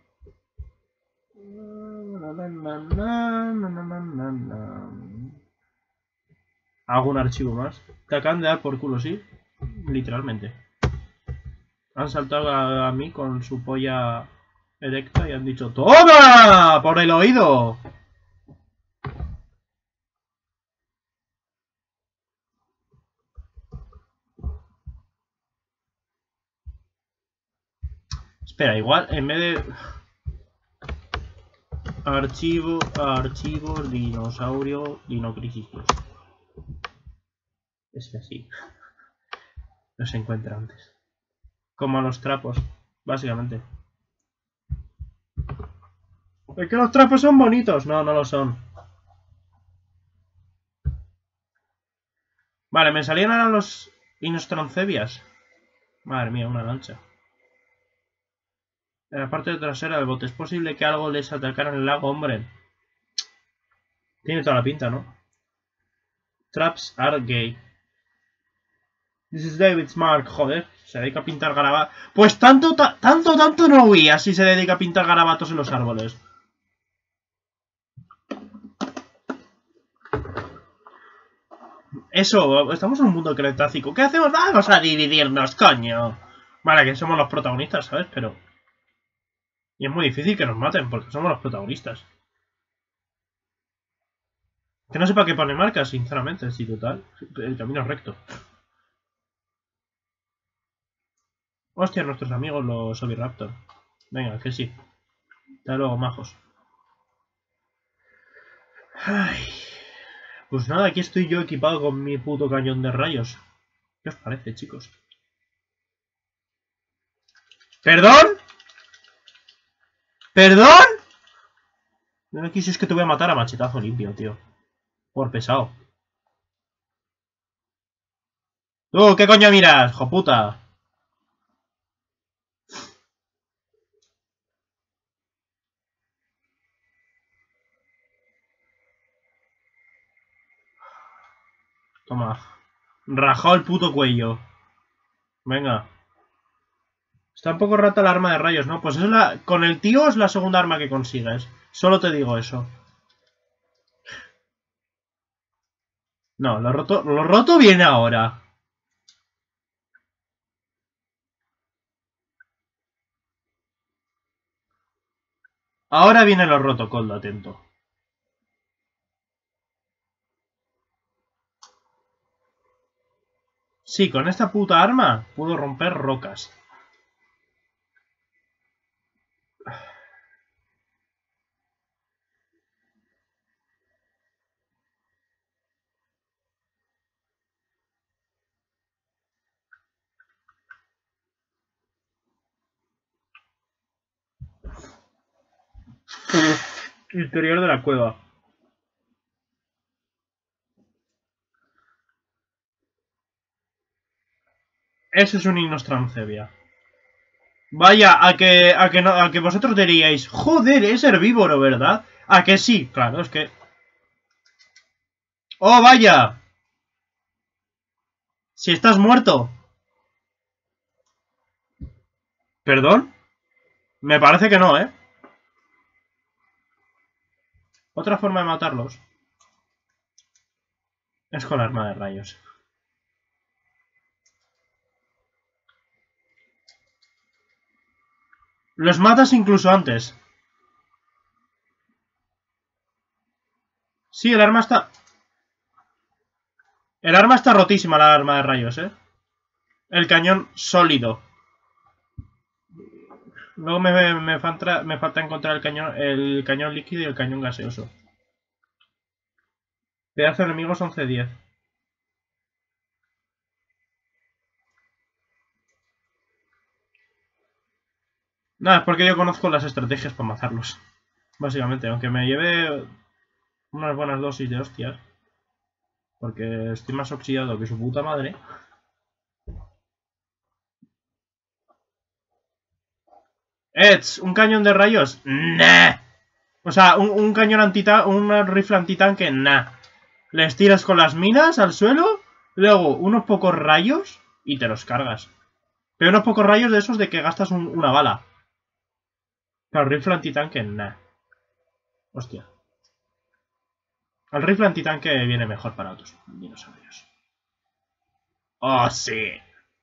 Speaker 1: algún archivo más. Te acaban de dar por culo, sí. Literalmente. Han saltado a mí con su polla erecta y han dicho ¡toma! ¡Por el oído! Espera, igual en vez de... archivos, dinosaurio, dinocrisis 2. Es que así no se encuentra antes. Como a los trapos, básicamente. ¿Es que los trapos son bonitos? No, no lo son. Vale, me salían ahora los Inostroncebias. Madre mía, una lancha. En la parte trasera del bote. ¿Es posible que algo les atacara en el lago, hombre? Tiene toda la pinta, ¿no? Traps are gay. This is David's mark, joder. Se dedica a pintar garabatos. Pues tanto no huía si se dedica a pintar garabatos en los árboles. Eso, estamos en un mundo cretácico. ¿Qué hacemos? Vamos a dividirnos, coño. Vale, que somos los protagonistas, ¿sabes? Pero... y es muy difícil que nos maten, porque somos los protagonistas. Que no sepa qué pone marcas, sinceramente, sí, total. El camino es recto. Hostia, nuestros amigos los Oviraptor. Venga, que sí. Hasta luego, majos. Ay. Pues nada, aquí estoy yo equipado con mi puto cañón de rayos. ¿Qué os parece, chicos? ¿Perdón? ¿Perdón? No me quisieras que te voy a matar a machetazo limpio, tío. Por pesado. ¡Tú, qué coño miras, joputa! Toma. Rajado el puto cuello. Venga. Está un poco rata el arma de rayos, ¿no? Pues es con el tío es la segunda arma que consigues. Solo te digo eso. No, lo roto viene ahora. Ahora viene lo roto, Coldo, atento. Sí, con esta puta arma puedo romper rocas. Interior de la cueva. Ese es un Inostrancevia. Vaya, a que vosotros diríais, joder, es herbívoro, ¿verdad? A que sí, claro, es que... ¡Oh, vaya! Si estás muerto. ¿Perdón? Me parece que no, ¿eh? Otra forma de matarlos es con arma de rayos. Los matas incluso antes. Sí, el arma está... El arma está rotísima, la arma de rayos, ¿eh? El cañón sólido. Luego me falta encontrar el cañón líquido y el cañón gaseoso. Pedazo de enemigos 11-10. Nada, es porque yo conozco las estrategias para matarlos. Básicamente, aunque me lleve unas buenas dosis de hostias. Porque estoy más oxidado que su puta madre. Eds, ¿un cañón de rayos? Nah. O sea, un cañón un rifle antitanque, nah. Les tiras con las minas al suelo, luego unos pocos rayos y te los cargas. Pero unos pocos rayos de esos de que gastas una bala. Pero el rifle antitanque, nah. Hostia. El rifle antitanque viene mejor para otros dinosaurios. ¡Oh, sí!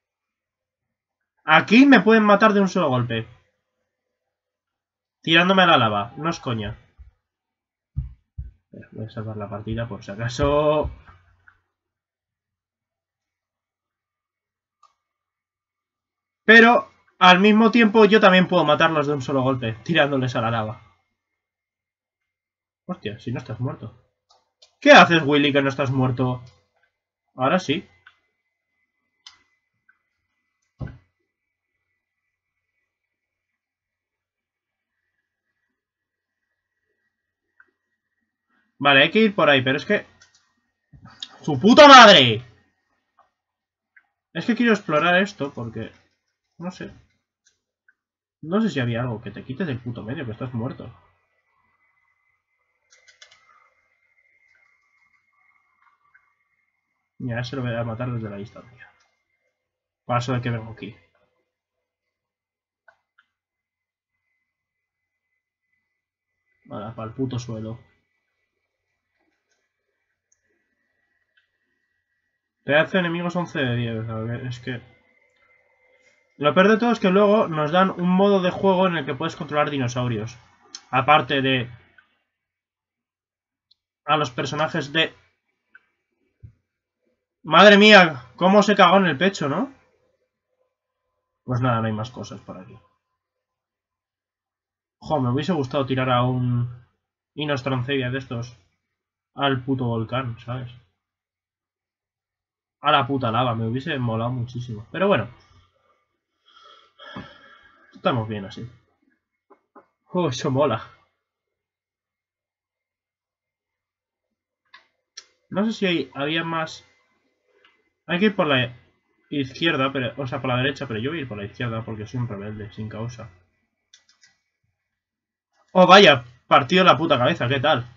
Speaker 1: Aquí me pueden matar de un solo golpe. Tirándome a la lava. No es coña. Voy a salvar la partida por si acaso... Pero, al mismo tiempo, yo también puedo matarlos de un solo golpe, tirándoles a la lava. Hostia, si no estás muerto. ¿Qué haces, Willy, que no estás muerto? Ahora sí. Vale, hay que ir por ahí, pero es que... ¡Su puta madre! Es que quiero explorar esto porque... No sé. No sé si había algo que te quite del puto medio, que estás muerto. Ya se lo voy a matar desde la distancia. Paso de que vengo aquí. Vale, para el puto suelo. Pedazo de enemigos 11 de 10. A ver, es que... Lo peor de todo es que luego nos dan un modo de juego en el que puedes controlar dinosaurios. Aparte de... A los personajes de... Madre mía, cómo se cagó en el pecho, ¿no? Pues nada, no hay más cosas por aquí. Jo, me hubiese gustado tirar a un Inostrancevia de estos al puto volcán, ¿sabes? A la puta lava, me hubiese molado muchísimo. Pero bueno. Estamos bien así. Oh, eso mola. No sé si había más... Hay que ir por la izquierda, pero, o sea, por la derecha, pero yo voy a ir por la izquierda porque soy un rebelde, sin causa. Oh, vaya, partido la puta cabeza, ¿qué tal?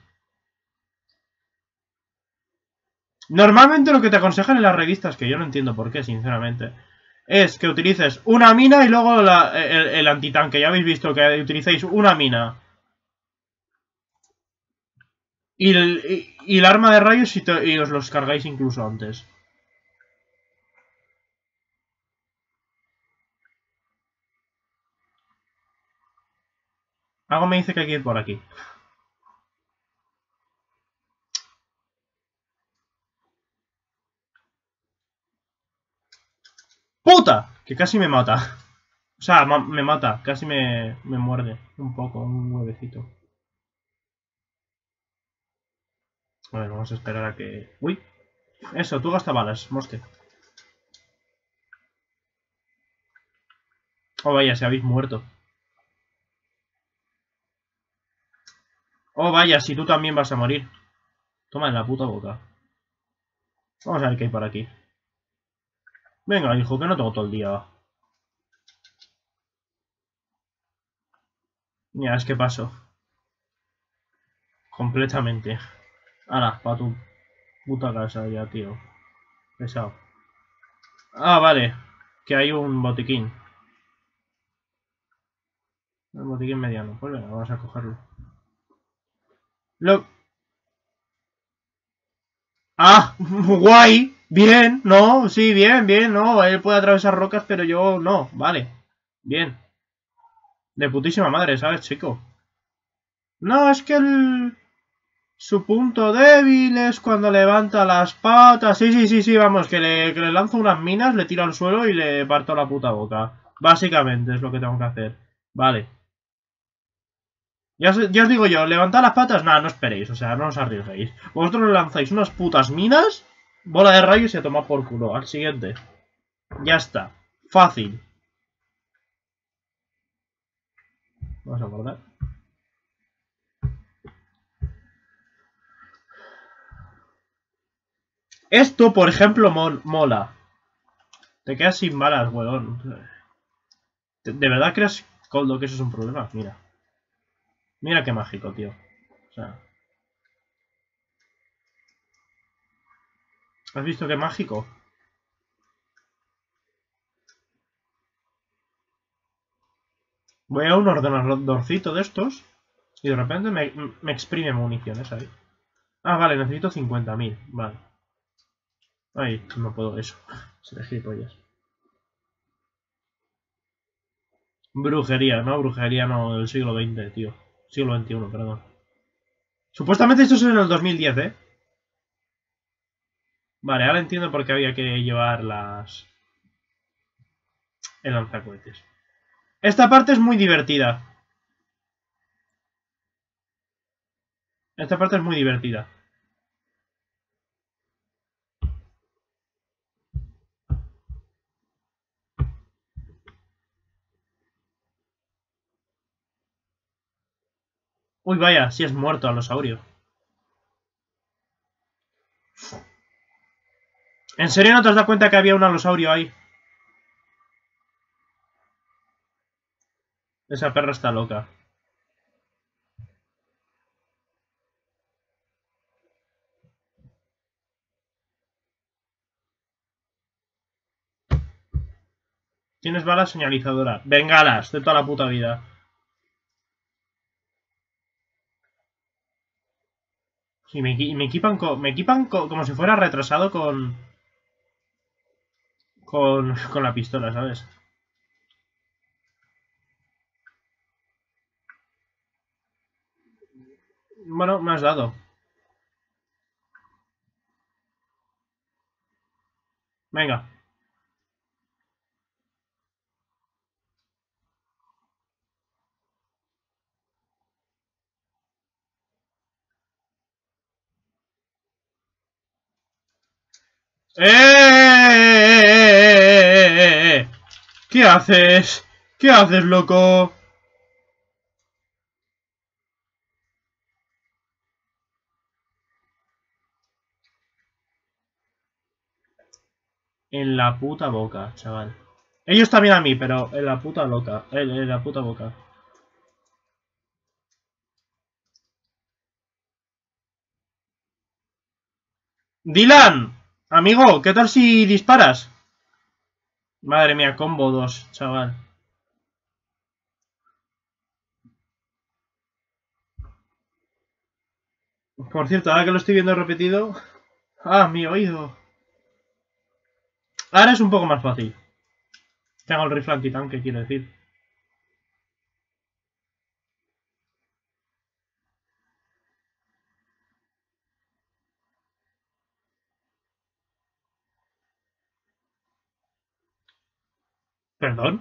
Speaker 1: Normalmente lo que te aconsejan en las revistas, que yo no entiendo por qué, sinceramente, es que utilices una mina y luego el antitanque. Ya habéis visto que utilicéis una mina y el arma de rayos y os los cargáis incluso antes. Algo me dice que hay que ir por aquí. ¡Puta! Que casi me mata. O sea, me mata. Casi me muerde. Un poco, un huevecito. A ver, vamos a esperar a que... ¡Uy! Eso, tú gasta balas, moste. Oh, vaya, se habéis muerto. Oh, vaya, si tú también vas a morir. Toma en la puta boca. Vamos a ver qué hay por aquí. Venga, hijo, que no tengo todo el día. Mira, es que paso. Completamente. Hala, pa' tu puta casa ya, tío. Pesado. Ah, vale. Que hay un botiquín. Un botiquín mediano. Pues venga, vamos a cogerlo. Lo... ¡Ah! ¡Guay! Bien, no, sí, bien, bien, no. Él puede atravesar rocas, pero yo no. Vale. Bien. De putísima madre, ¿sabes, chico? No, es que el... Su punto débil es cuando levanta las patas. Sí, sí, sí, sí, vamos, que le lanzo unas minas, le tiro al suelo y le parto la puta boca. Básicamente es lo que tengo que hacer. Vale. Ya os digo yo, levantar las patas, nada, no esperéis, o sea, no os arriesguéis. Vosotros le lanzáis unas putas minas, bola de rayos y a tomar por culo. Al siguiente. Ya está. Fácil. Vamos a guardar. Esto, por ejemplo, mola. Te quedas sin balas, weón. ¿De verdad crees, Coldo, que eso es un problema? Mira. Mira qué mágico, tío. O sea, ¿has visto qué mágico? Voy a un ordenadorcito de estos y de repente me exprime municiones ahí. Ah, vale, necesito 50.000. Vale. Ay, no puedo eso. Seré gilipollas. Brujería, ¿no? Brujería no del siglo XX, tío. Siglo XXI, perdón. Supuestamente esto es en el 2010, ¿eh? Vale, ahora entiendo por qué había que llevar el lanzacohetes. Esta parte es muy divertida. Esta parte es muy divertida. Uy, vaya, si es muerto alosaurio. ¿En serio no te has dado cuenta que había un alosaurio ahí? Esa perra está loca. Tienes bala señalizadora. Bengalas de toda la puta vida. Sí, me equipan, como si fuera retrasado con la pistola, ¿sabes? Bueno, me has dado. Venga. ¿Qué haces? ¿Qué haces, loco? En la puta boca, chaval. Ellos también a mí, pero en la puta loca. En la puta boca. Dylan, amigo, ¿qué tal si disparas? Madre mía, combo 2, chaval. Por cierto, ahora que lo estoy viendo repetido... Ah, mi oído. Ahora es un poco más fácil. Tengo el rifle antitanque, quiero decir. ¿Perdón?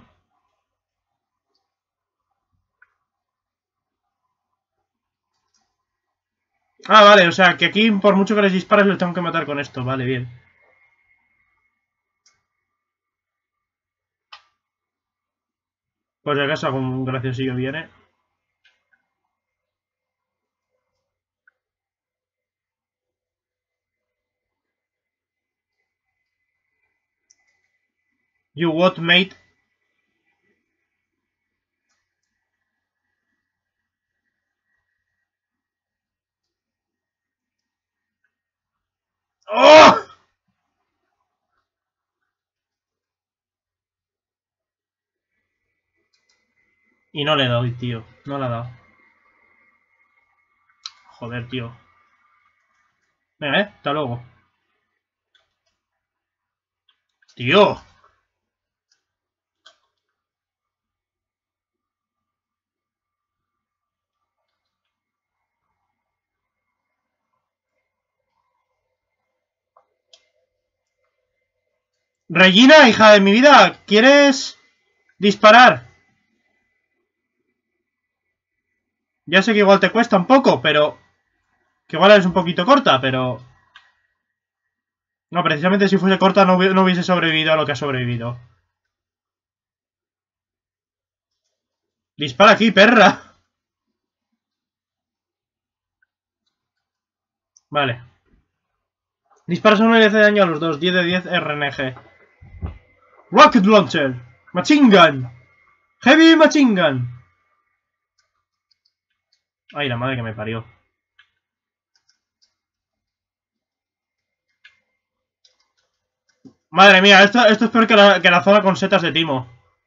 Speaker 1: Ah, vale, o sea, que aquí por mucho que les dispares los tengo que matar con esto. Vale, bien. Pues si acaso algún graciosillo viene. You what, mate? ¡Oh! Y no le he dado, tío. No le ha dado. Joder, tío. Venga, hasta luego. Tío. Regina, hija de mi vida, ¿quieres disparar? Ya sé que igual te cuesta un poco, pero... Que igual es un poquito corta, pero... No, precisamente si fuese corta no hubiese sobrevivido a lo que ha sobrevivido. Dispara aquí, perra. Vale. Dispara solo y le hace daño a los dos. 10 de 10 RNG. Rocket Launcher. Machine Gun. Heavy Machine Gun. Ay, la madre que me parió. Madre mía, esto es peor que la zona con setas de timo.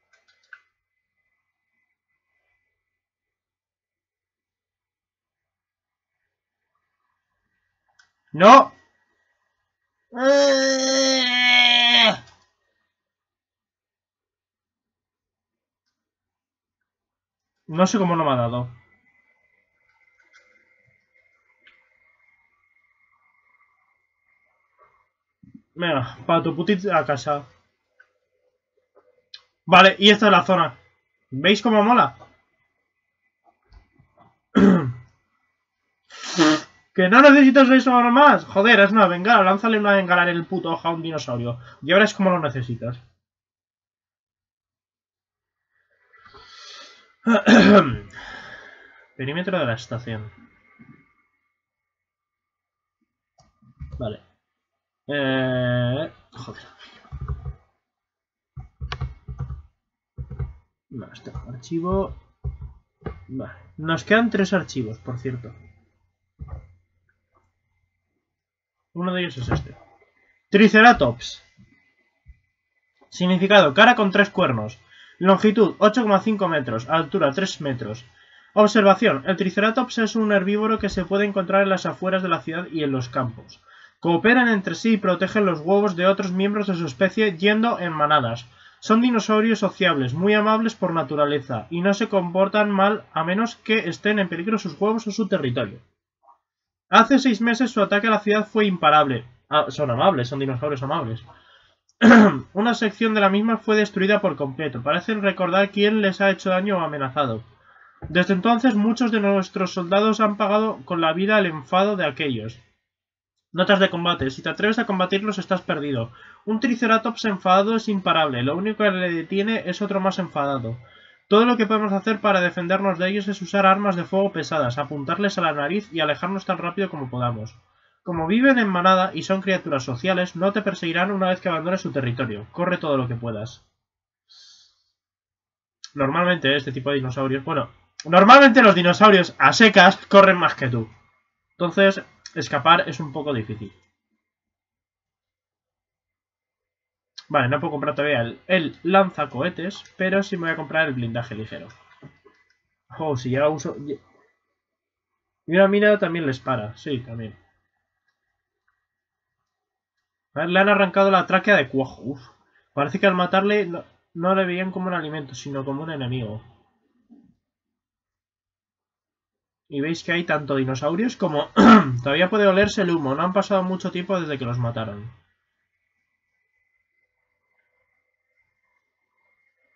Speaker 1: ¡No! No sé cómo no me ha dado. Venga, para tu putita a casa. Vale, y esta es la zona. ¿Veis cómo mola? ¡Que no necesitas eso ahora más! Joder, es una bengala. Lánzale una bengala en el puto ojo a un dinosaurio. Y ahora es como lo necesitas. Perímetro de la estación. Vale. Joder. Vale, este archivo. Vale. Nos quedan 3 archivos, por cierto. Uno de ellos es este. Triceratops. Significado: cara con 3 cuernos. Longitud: 8,5 metros. Altura: 3 metros. Observación: el Triceratops es un herbívoro que se puede encontrar en las afueras de la ciudad y en los campos. Cooperan entre sí y protegen los huevos de otros miembros de su especie yendo en manadas. Son dinosaurios sociables, muy amables por naturaleza, y no se comportan mal a menos que estén en peligro sus huevos o su territorio. Hace 6 meses su ataque a la ciudad fue imparable. Son amables, son dinosaurios amables. Una sección de la misma fue destruida por completo. Parecen recordar quién les ha hecho daño o amenazado. Desde entonces muchos de nuestros soldados han pagado con la vida el enfado de aquellos. Notas de combate. Si te atreves a combatirlos estás perdido. Un Triceratops enfadado es imparable. Lo único que le detiene es otro más enfadado. Todo lo que podemos hacer para defendernos de ellos es usar armas de fuego pesadas, apuntarles a la nariz y alejarnos tan rápido como podamos. Como viven en manada y son criaturas sociales, no te perseguirán una vez que abandones su territorio. Corre todo lo que puedas. Normalmente este tipo de dinosaurios... Bueno, normalmente los dinosaurios a secas corren más que tú. Entonces, escapar es un poco difícil. Vale, no puedo comprar todavía el lanzacohetes, pero sí me voy a comprar el blindaje ligero. Oh, si ya uso... Y una mina también les para, sí, también. A ver, le han arrancado la tráquea de cuajo. Uf. Parece que al matarle no le veían como un alimento, sino como un enemigo. Y veis que hay tanto dinosaurios como... Todavía puede olerse el humo. No han pasado mucho tiempo desde que los mataron.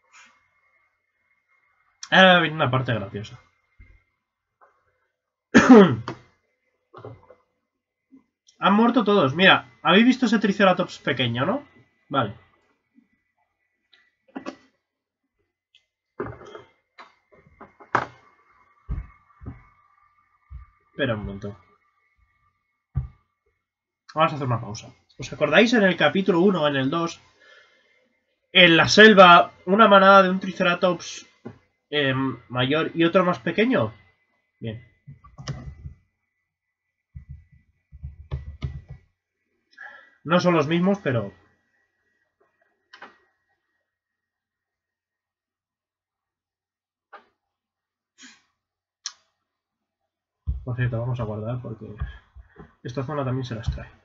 Speaker 1: Ahora viene una parte graciosa. Han muerto todos. Mira, ¿habéis visto ese Triceratops pequeño, no? Vale. Espera un momento. Vamos a hacer una pausa. ¿Os acordáis en el capítulo 1 o en el 2? En la selva, una manada de un Triceratops mayor y otro más pequeño. Bien. No son los mismos, pero... Por cierto, vamos a guardar porque esta zona también se las trae.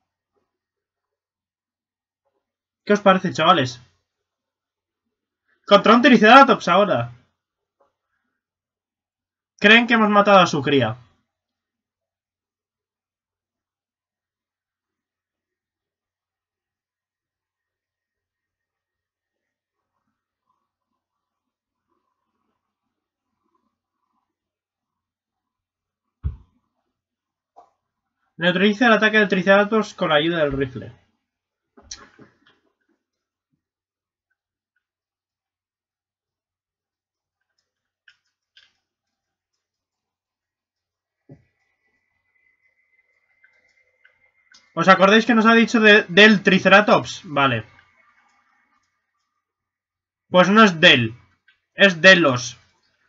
Speaker 1: ¿Qué os parece, chavales? Contra un Triceratops ahora. Creen que hemos matado a su cría. Neutraliza el ataque del Triceratops con la ayuda del rifle. ¿Os acordáis que nos ha dicho del Triceratops? Vale. Pues no es del. Es de los.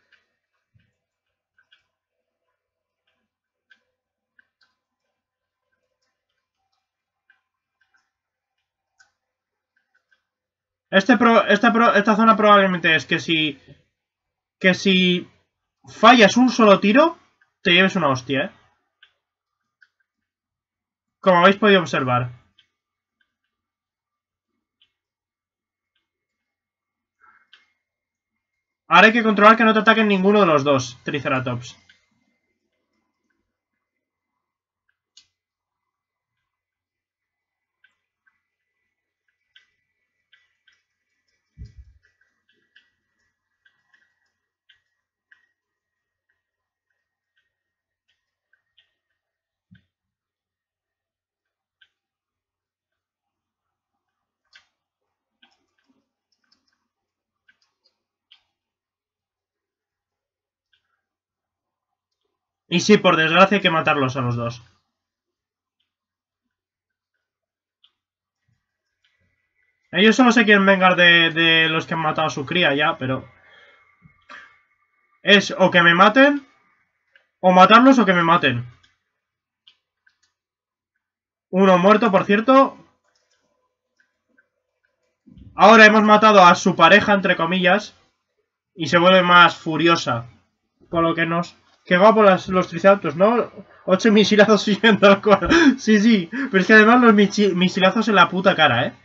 Speaker 1: Esta zona probablemente es que si... Que si fallas un solo tiro, te lleves una hostia, ¿eh? Como habéis podido observar. Ahora hay que controlar que no te ataquen ninguno de los dos Triceratops. Y sí, por desgracia hay que matarlos a los dos. Ellos solo se quieren vengar de los que han matado a su cría ya, pero... Es o que me maten, o matarlos o que me maten. Uno muerto, por cierto. Ahora hemos matado a su pareja, entre comillas. Y se vuelve más furiosa. Por lo que nos... Qué guapo los Triceratops, ¿no? 8 misilazos siguiendo el cuero. Sí, sí. Pero es que además los misilazos en la puta cara, ¿eh?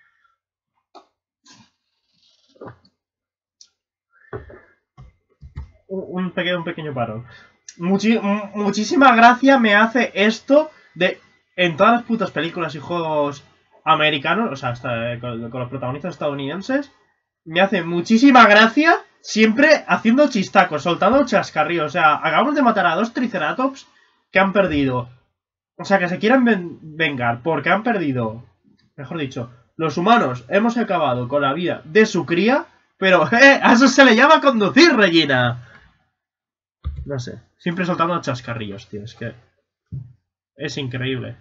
Speaker 1: Un pequeño paro. Muchísima gracia me hace esto de... En todas las putas películas y juegos americanos, o sea, hasta con los protagonistas estadounidenses, me hace muchísima gracia siempre haciendo chistacos, soltando chascarrillos. O sea, acabamos de matar a 2 Triceratops que han perdido. O sea, que se quieren vengar porque han perdido. Mejor dicho, los humanos hemos acabado con la vida de su cría, pero a eso se le llama conducir, Regina. No sé, siempre soltando chascarrillos, tío, es que... Es increíble.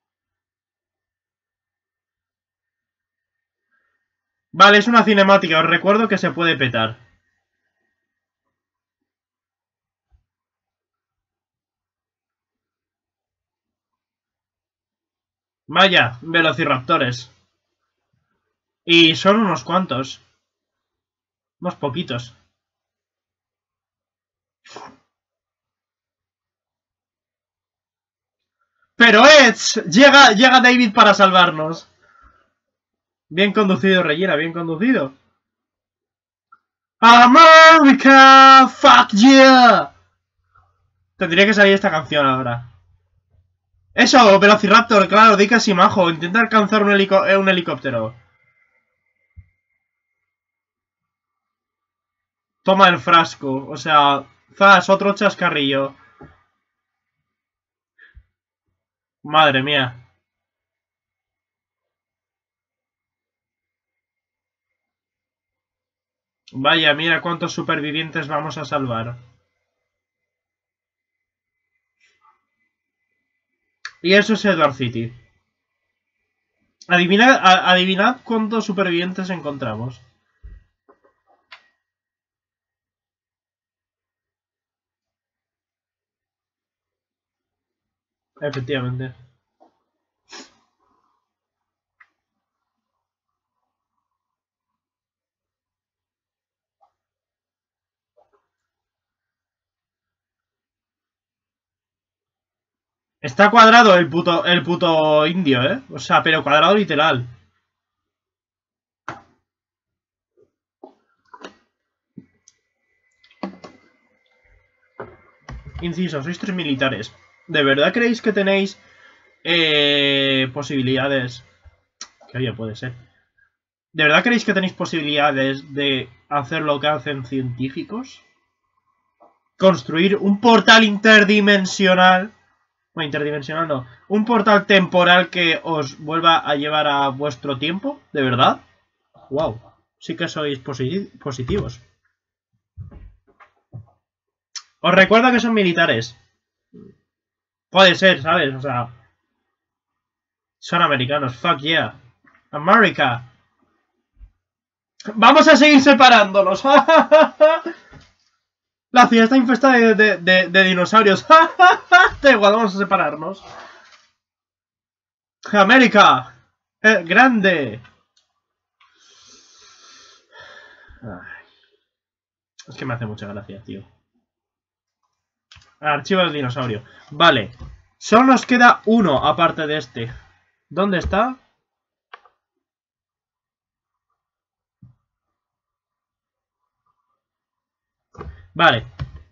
Speaker 1: Vale, es una cinemática, os recuerdo que se puede petar. Vaya, velociraptores. Y son unos cuantos. Unos poquitos. Pero llega David para salvarnos. Bien conducido, Regina, bien conducido. America, fuck yeah. Tendría que salir esta canción ahora. Eso, Velociraptor, claro, di casi majo. Intenta alcanzar un helicóptero. Toma el frasco. O sea, zas, otro chascarrillo. Madre mía. Vaya, mira cuántos supervivientes vamos a salvar. Y eso es Edward City. Adivinad cuántos supervivientes encontramos. Efectivamente. Está cuadrado el puto indio, ¿eh? O sea, pero cuadrado literal. Inciso, sois 3 militares. ¿De verdad creéis que tenéis posibilidades? Que oye, puede ser. ¿De verdad creéis que tenéis posibilidades de hacer lo que hacen científicos? Construir un portal interdimensional. Bueno, interdimensional no. Un portal temporal que os vuelva a llevar a vuestro tiempo. ¿De verdad? Wow. Sí que sois positivos. Os recuerdo que son militares. Puede ser, ¿sabes? O sea... Son americanos. Fuck yeah. America. Vamos a seguir separándonos. La ciudad está infestada de dinosaurios. Da igual, vamos a separarnos. América. Grande. Ay. Es que me hace mucha gracia, tío. Archivo del dinosaurio. Vale. Solo nos queda uno aparte de este. ¿Dónde está? Vale.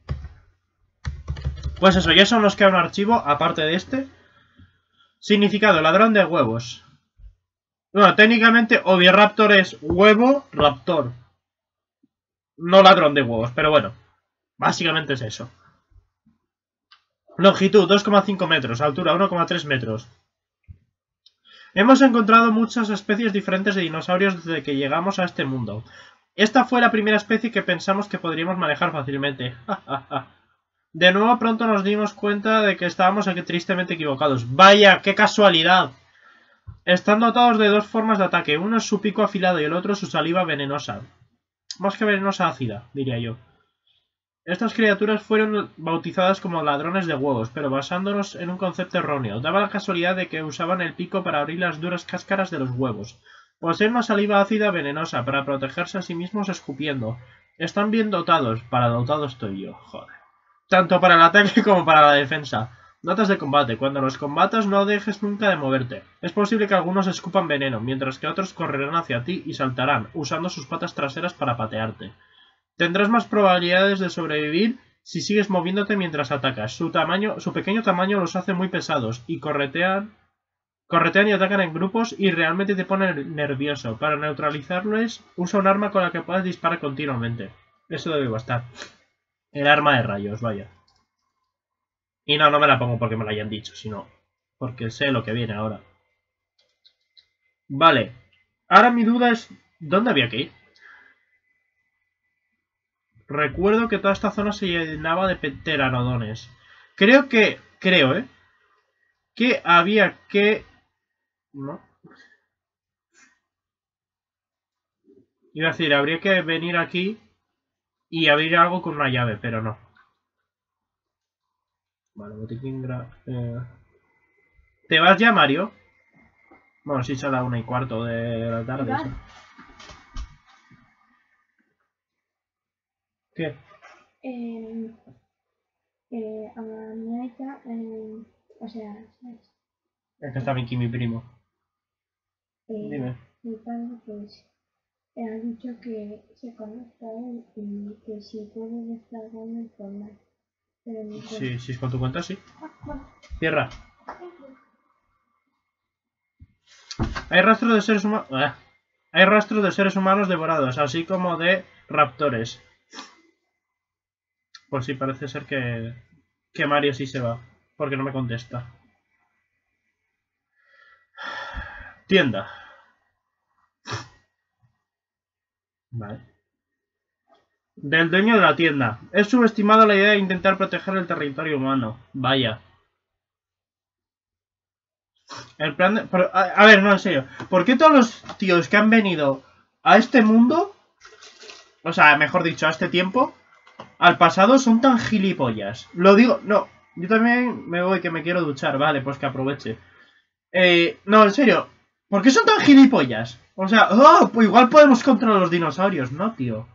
Speaker 1: Pues eso, ya solo nos queda un archivo aparte de este. Significado, ladrón de huevos. Bueno, técnicamente Oviraptor es huevo raptor. No ladrón de huevos, pero bueno. Básicamente es eso. Longitud 2,5 metros, altura 1,3 metros. Hemos encontrado muchas especies diferentes de dinosaurios desde que llegamos a este mundo. Esta fue la primera especie que pensamos que podríamos manejar fácilmente. De nuevo pronto nos dimos cuenta de que estábamos aquí tristemente equivocados. ¡Vaya, qué casualidad! Están dotados de dos formas de ataque. Uno es su pico afilado y el otro su saliva venenosa. Más que venenosa, ácida, diría yo. Estas criaturas fueron bautizadas como ladrones de huevos, pero basándonos en un concepto erróneo. Daba la casualidad de que usaban el pico para abrir las duras cáscaras de los huevos. Poseen una saliva ácida venenosa para protegerse a sí mismos escupiendo. Están bien dotados. Para dotado estoy yo, joder. Tanto para el ataque como para la defensa. Notas de combate. Cuando los combatas no dejes nunca de moverte. Es posible que algunos escupan veneno, mientras que otros correrán hacia ti y saltarán, usando sus patas traseras para patearte. Tendrás más probabilidades de sobrevivir si sigues moviéndote mientras atacas. Su pequeño tamaño los hace muy pesados y corretean y atacan en grupos y realmente te ponen nervioso. Para neutralizarlos, usa un arma con la que puedas disparar continuamente. Eso debe bastar. El arma de rayos, vaya. Y no me la pongo porque me lo hayan dicho, sino porque sé lo que viene ahora. Vale. Ahora mi duda es, ¿dónde había que ir? Recuerdo que toda esta zona se llenaba de pteranodons. Creo, que había que... No. Iba a decir, habría que venir aquí y abrir algo con una llave, pero no. Vale, botiquín... ¿Te vas ya, Mario? Bueno, sí, son las 1:15 de la tarde. ¿Sí? ¿Qué?
Speaker 3: América, o sea, ¿sabes?
Speaker 1: Es que está aquí mi primo. Dime.
Speaker 3: Mi padre, pues, ha dicho que se conecta a él y que si puede descargarme el formato.
Speaker 1: Sí, si es con tu cuenta, sí. Cierra. Hay rastros de seres humanos. Hay rastros de seres humanos devorados, así como de raptores. Pues sí, parece ser que Mario sí se va. Porque no me contesta. Tienda. Vale. Del dueño de la tienda. Es subestimado la idea de intentar proteger el territorio humano. Vaya. El plan de... Pero, a ver, no, en serio. ¿Por qué todos los tíos que han venido a este mundo, o sea, mejor dicho, a este tiempo, al pasado, son tan gilipollas? Lo digo, no. Yo también me voy, que me quiero duchar. Vale, pues que aproveche. No, en serio. ¿Por qué son tan gilipollas? O sea, oh, pues igual podemos controlar los dinosaurios, ¿no, tío?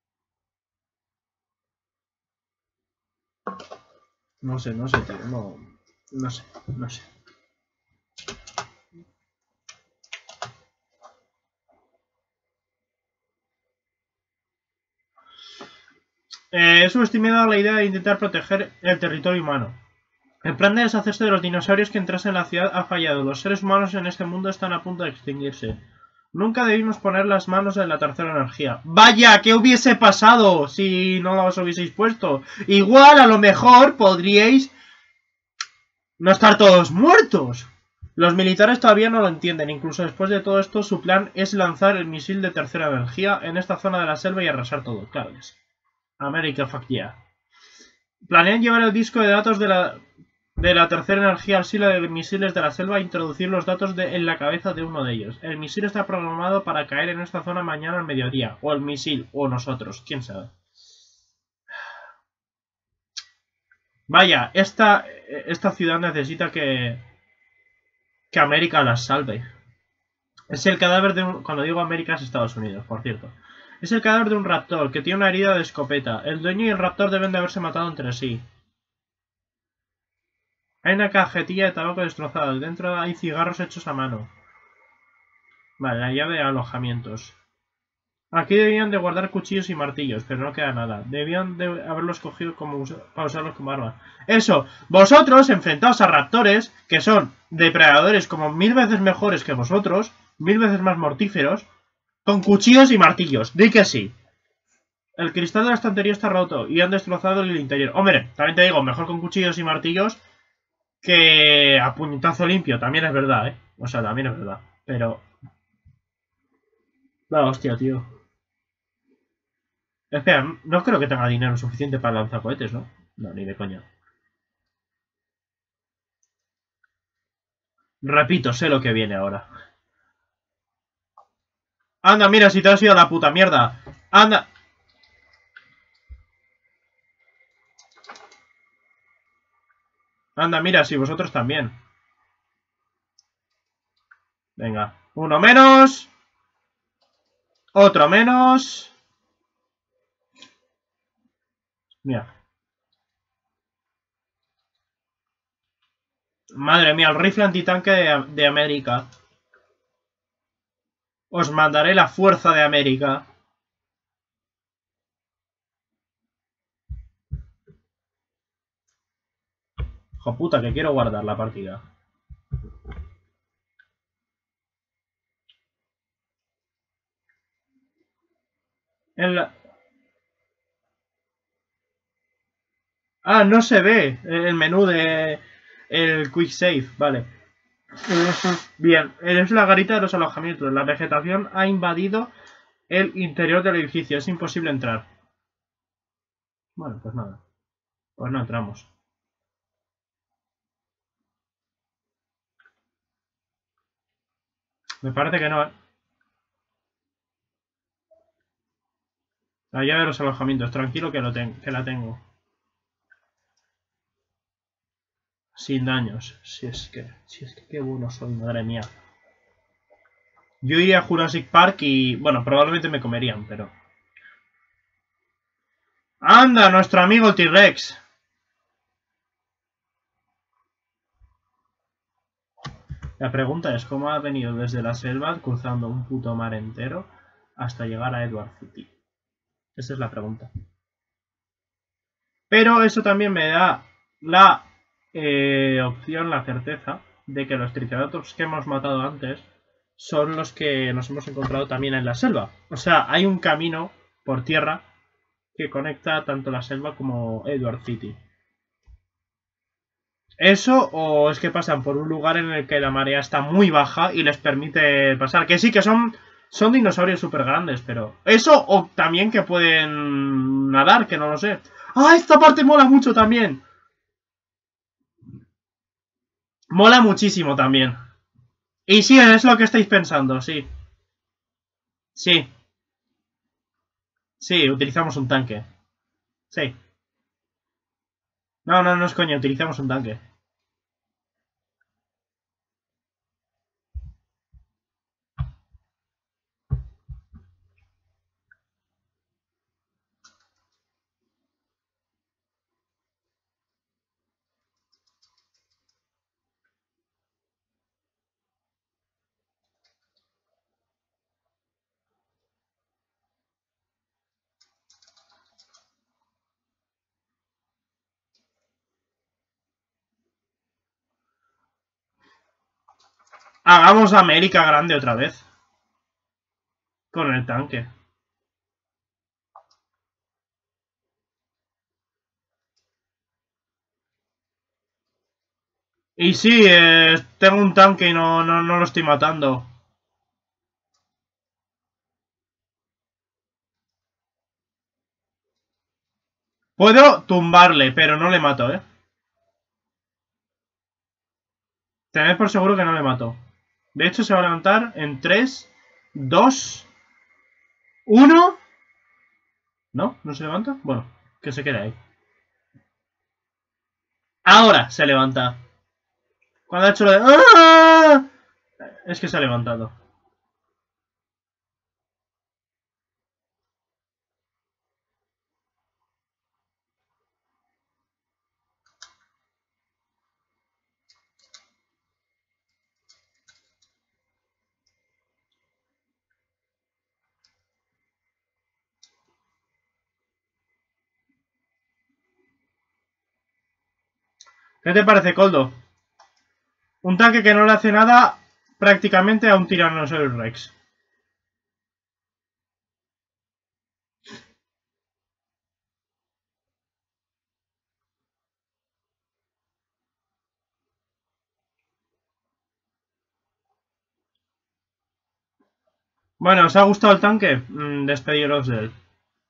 Speaker 1: No sé, tío. No sé. He subestimado la idea de intentar proteger el territorio humano. El plan de deshacerse de los dinosaurios que entrasen en la ciudad ha fallado. Los seres humanos en este mundo están a punto de extinguirse. Nunca debimos poner las manos en la tercera energía. ¡Vaya! ¿Qué hubiese pasado si no os hubieseis puesto? Igual, a lo mejor, podríais no estar todos muertos. Los militares todavía no lo entienden. Incluso después de todo esto, su plan es lanzar el misil de tercera energía en esta zona de la selva y arrasar todo. Claro que sí. America, fuck yeah. Planean llevar el disco de datos de la tercera energía al silo de misiles de la selva e introducir los datos en la cabeza de uno de ellos. El misil está programado para caer en esta zona mañana al mediodía. O el misil, o nosotros, quién sabe. Vaya, esta ciudad necesita que América las salve. Es el cadáver de un... Cuando digo América es Estados Unidos, por cierto. Es el cadáver de un raptor que tiene una herida de escopeta. El dueño y el raptor deben de haberse matado entre sí. Hay una cajetilla de tabaco destrozada. Dentro hay cigarros hechos a mano. Vale, la llave de alojamientos. Aquí debían de guardar cuchillos y martillos, pero no queda nada. Debían de haberlos cogido para usarlos como arma. Eso, vosotros enfrentaos a raptores que son depredadores como 1000 veces mejores que vosotros, 1000 veces más mortíferos, con cuchillos y martillos. Di que sí. El cristal de la estantería está roto y han destrozado el interior. Hombre, también te digo, mejor con cuchillos y martillos que a puñetazo limpio. También es verdad, ¿eh? O sea, también es verdad. Pero... la hostia, tío. Espera, no creo que tenga dinero suficiente para lanzar cohetes, ¿no? No, ni de coña. Repito, sé lo que viene ahora. Anda, mira, si te has ido a la puta mierda. Anda. Anda, mira, si vosotros también. Venga, uno menos. Otro menos. Mira. Madre mía, el rifle antitanque de América. Os mandaré la fuerza de América. Hijo puta, que quiero guardar la partida. Ah, no se ve el menú de el Quick Save, vale. Bien, es la garita de los alojamientos. La vegetación ha invadido el interior del edificio. Es imposible entrar. Bueno, pues nada. Pues no entramos. Me parece que no, ¿eh? La llave de los alojamientos. Tranquilo que la tengo. Sin daños. Si es que qué bueno soy, madre mía. Yo iría a Jurassic Park y... bueno, probablemente me comerían, pero... ¡Anda, nuestro amigo T-Rex! La pregunta es, ¿cómo ha venido desde la selva, cruzando un puto mar entero, hasta llegar a Edward City? Esa es la pregunta. Pero eso también me da la opción, la certeza, de que los triceratops que hemos matado antes son los que nos hemos encontrado también en la selva. O sea, hay un camino por tierra que conecta tanto la selva como Edward City. Eso, o es que pasan por un lugar en el que la marea está muy baja y les permite pasar. Que sí, que son dinosaurios súper grandes, pero... Eso, o también que pueden nadar, que no lo sé. ¡Ah, esta parte mola mucho también! Mola muchísimo también. Y sí, es lo que estáis pensando, sí. Sí. Sí, utilizamos un tanque. Sí. No, no, no es coña, utilizamos un tanque. Hagamos América grande otra vez. Con el tanque. Y sí, tengo un tanque y no lo estoy matando. Puedo tumbarle, pero no le mato, ¿eh? Tened por seguro que no le mato. De hecho, se va a levantar en 3, 2, 1. ¿No? ¿No se levanta? Bueno, que se quede ahí. Ahora se levanta. Cuando ha hecho lo de... ¡Ah! Es que se ha levantado. ¿Qué te parece, Coldo? Un tanque que no le hace nada prácticamente a un Tyrannosaurus Rex. Bueno, ¿os ha gustado el tanque? Despediros de él.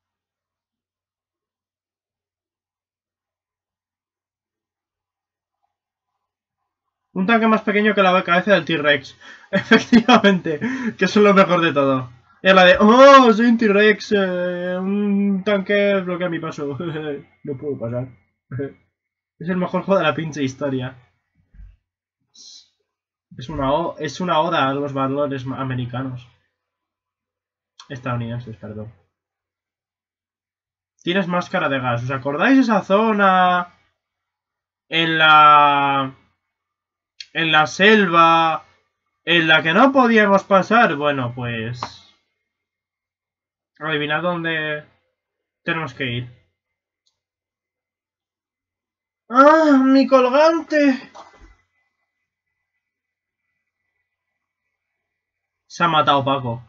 Speaker 1: Un tanque más pequeño que la cabeza del T-Rex. Efectivamente, que eso es lo mejor de todo. Y es la de, oh, soy un T-Rex, un tanque bloquea mi paso. No puedo pasar. Es el mejor juego de la pinche historia. Es una oda a los valores americanos. Estadounidenses, perdón. Tienes máscara de gas. ¿Os acordáis esa zona en la selva en la que no podíamos pasar? Bueno, pues adivinad dónde tenemos que ir. ¡Ah, mi colgante! Se ha matado Paco.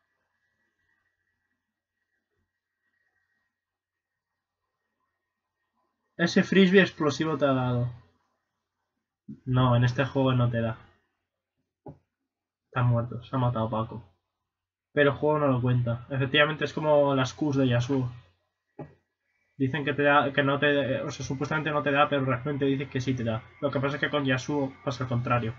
Speaker 1: Ese frisbee explosivo te ha dado. No, en este juego no te da. Está muerto, se ha matado Paco. Pero el juego no lo cuenta. Efectivamente es como las Qs de Yasuo. Dicen que te da, que no te, o sea, supuestamente no te da, pero realmente dicen que sí te da. Lo que pasa es que con Yasuo pasa al contrario.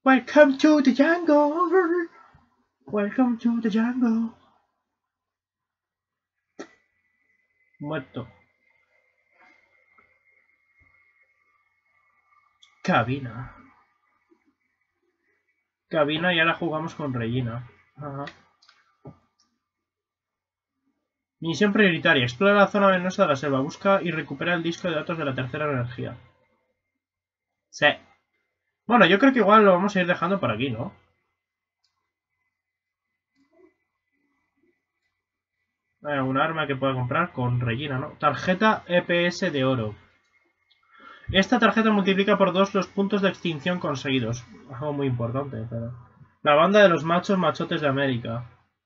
Speaker 1: Welcome to the jungle. Welcome to the jungle. Muerto. Cabina. Cabina y ahora jugamos con Regina. Ajá. Misión prioritaria. Explora la zona venenosa de la selva. Busca y recupera el disco de datos de la tercera energía. Sí. Bueno, yo creo que igual lo vamos a ir dejando por aquí, ¿no? Hay alguna arma que pueda comprar con Regina, ¿no? Tarjeta EPS de oro. Esta tarjeta multiplica por 2 los puntos de extinción conseguidos. Algo muy importante, pero... La banda de los machos machotes de América.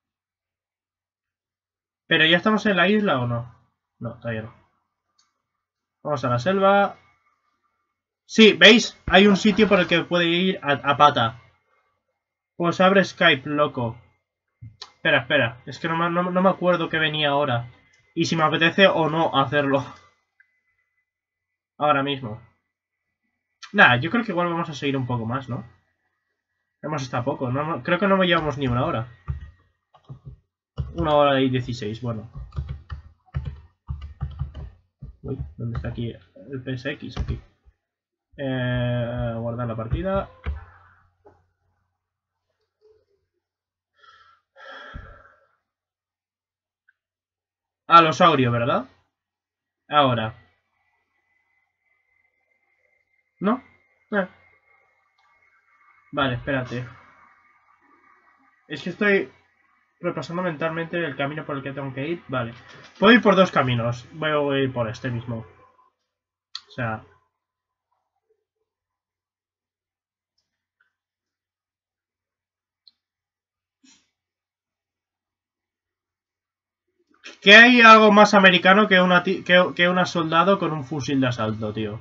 Speaker 1: ¿Pero ya estamos en la isla o no? No, todavía no. Vamos a la selva. Sí, ¿veis? Hay un sitio por el que puede ir a pata. Pues abre Skype, loco. Espera, espera. Es que no me acuerdo que venía ahora. Y si me apetece o no hacerlo. Ahora mismo. Nada, yo creo que igual vamos a seguir un poco más, ¿no? Hemos estado poco. Creo que no me llevamos ni una hora. 1 hora y 16, bueno. Uy, ¿dónde está aquí el PSX? Aquí. Guardar la partida. Alosaurio, ¿verdad? Ahora. ¿No? Vale, espérate. Es que estoy repasando mentalmente el camino por el que tengo que ir. Vale. Puedo ir por 2 caminos. Voy a ir por este mismo. O sea... ¿Qué hay algo más americano que una soldado con un fusil de asalto, tío?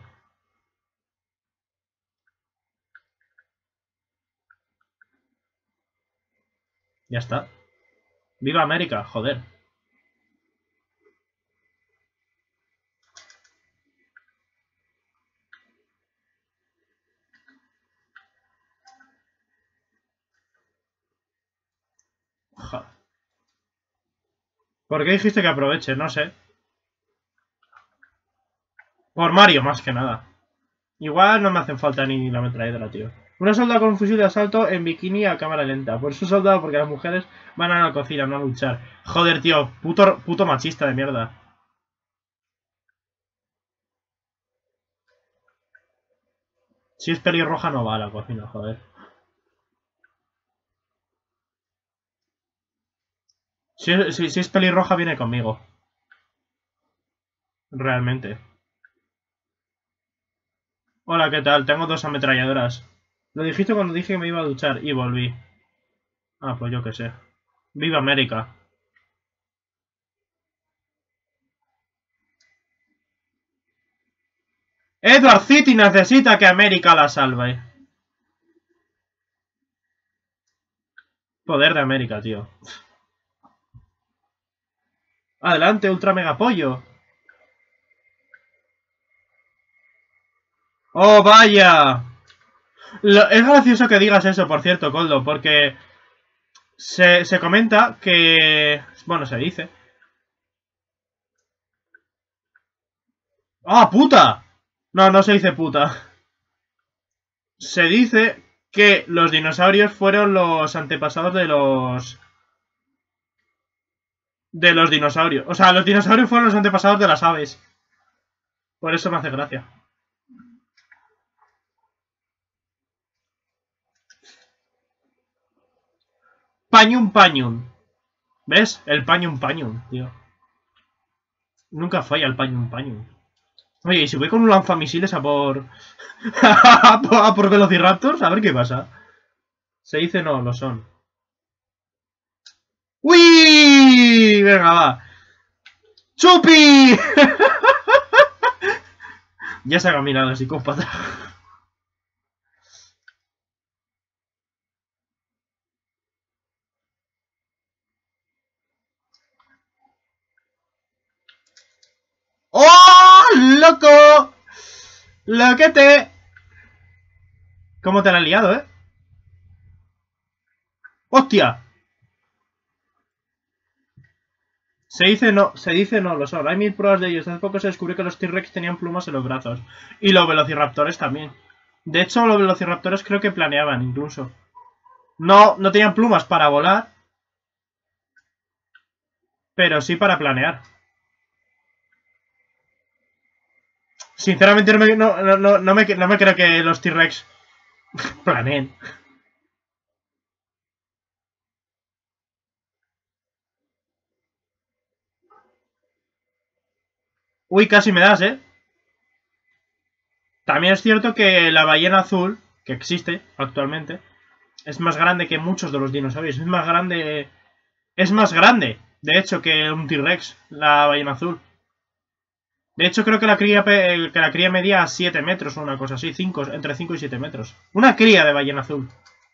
Speaker 1: Ya está. ¡Viva América! Joder. Joder. ¿Por qué dijiste que aproveche? No sé. Por Mario, más que nada. Igual no me hacen falta ni la metralladora, tío. Una soldado con un fusil de asalto en bikini a cámara lenta. Por eso soldado, porque las mujeres van a la cocina, no a luchar. Joder, tío. Puto machista de mierda. Si es pelirroja no va a la cocina, joder. Si es pelirroja viene conmigo. Realmente. Hola, ¿qué tal? Tengo 2 ametralladoras. Lo dijiste cuando dije que me iba a duchar y volví. Ah, pues yo qué sé. ¡Viva América! Edward City necesita que América la salve. Poder de América, tío. Adelante, ultra mega pollo. ¡Oh, vaya! Es gracioso que digas eso, por cierto, Coldo, porque se comenta que... Bueno, se dice. ¡Ah, puta! No, no se dice puta. Se dice que los dinosaurios fueron los antepasados de los... dinosaurios. O sea, los dinosaurios fueron los antepasados de las aves. Por eso me hace gracia. Pañum pañum. ¿Ves? El pañum pañum, tío. Nunca falla el pañum pañum. Oye, y si voy con un lanzamisiles a por... a por Velociraptors, a ver qué pasa. Se dice no, lo son. ¡Uy! Venga, va. ¡Chupi! Ya se ha caminado el psicópata. ¡Oh, loco! ¡Loquete! ¿Cómo te la has liado, eh? ¡Hostia! Se dice no, lo son. Hay 1000 pruebas de ellos. Hace poco se descubrió que los T-Rex tenían plumas en los brazos. Y los velociraptores también. De hecho, los velociraptores creo que planeaban incluso. No tenían plumas para volar. Pero sí para planear. Sinceramente no me creo que los T-Rex planeen. Uy, casi me das, ¿eh? También es cierto que la ballena azul, que existe actualmente, es más grande que muchos de los dinosaurios. Es más grande... Es más grande, de hecho, que un T-Rex, la ballena azul. De hecho, creo que la cría medía 7 metros o una cosa así, entre 5 y 7 metros. Una cría de ballena azul.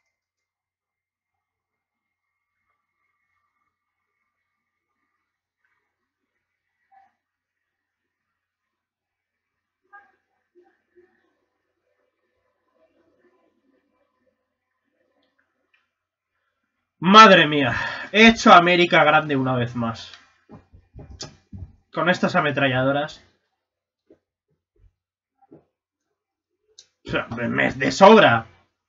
Speaker 1: Madre mía, he hecho América grande una vez más. Con estas ametralladoras. O sea, de sobra.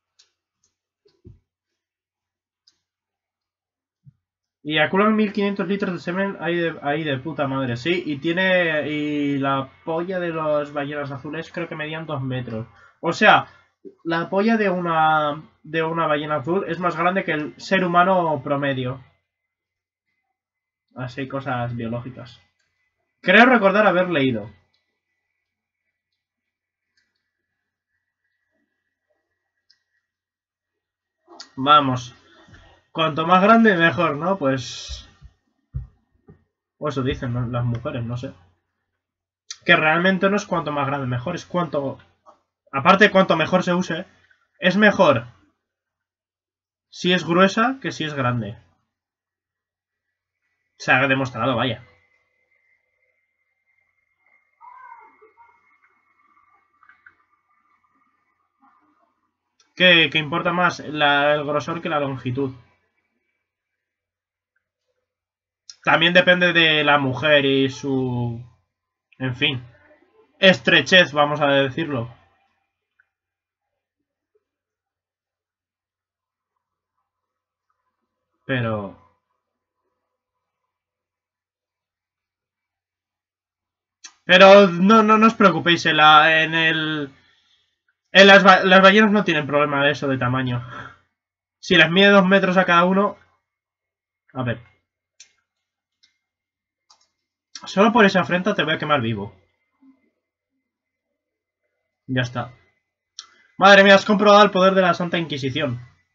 Speaker 1: Y aculan 1500 litros de semen ahí de puta madre, sí. Y la polla de los ballenas azules creo que medían 2 metros. O sea, la polla de una ballena azul es más grande que el ser humano promedio. Así, cosas biológicas. Creo recordar haber leído. Vamos. Cuanto más grande, mejor, ¿no? Pues... O eso dicen, ¿no? Las mujeres, no sé. Que realmente no es cuanto más grande, mejor. Es cuanto... Aparte de cuanto mejor se use, es mejor si es gruesa que si es grande. Se ha demostrado, vaya. Que importa más el grosor que la longitud. También depende de la mujer y su... En fin. Estrechez, vamos a decirlo. Pero... Pero no os preocupéis, las ballenas no tienen problema de eso de tamaño. Si les mide 2 metros a cada uno... A ver. Solo por esa afrenta te voy a quemar vivo. Ya está. Madre mía, has comprobado el poder de la Santa Inquisición.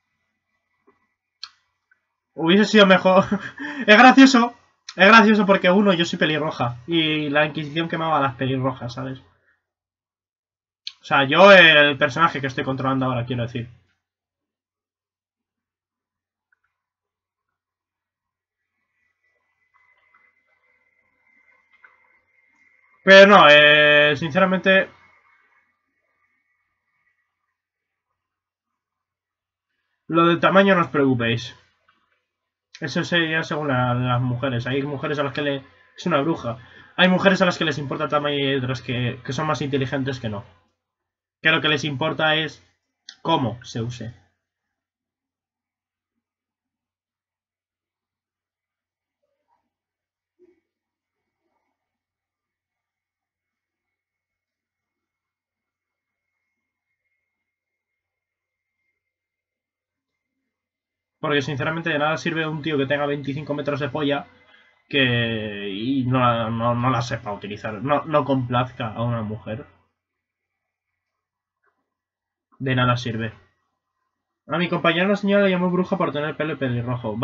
Speaker 1: Hubiese sido mejor... Es gracioso. Es gracioso porque yo soy pelirroja. Y la Inquisición quemaba a las pelirrojas, ¿sabes? O sea, yo el personaje que estoy controlando ahora, quiero decir. Pero no, sinceramente... Lo del tamaño no os preocupéis. Eso sería según las mujeres. Hay mujeres a las que le... Es una bruja. Hay mujeres a las que les importa el tamaño y otras que son más inteligentes que no. Que lo que les importa es cómo se use. Porque sinceramente de nada sirve un tío que tenga 25 metros de polla y no la sepa utilizar. No complazca a una mujer. De nada sirve. A mi compañera una señora le llamó bruja por tener pelo y pelirrojo.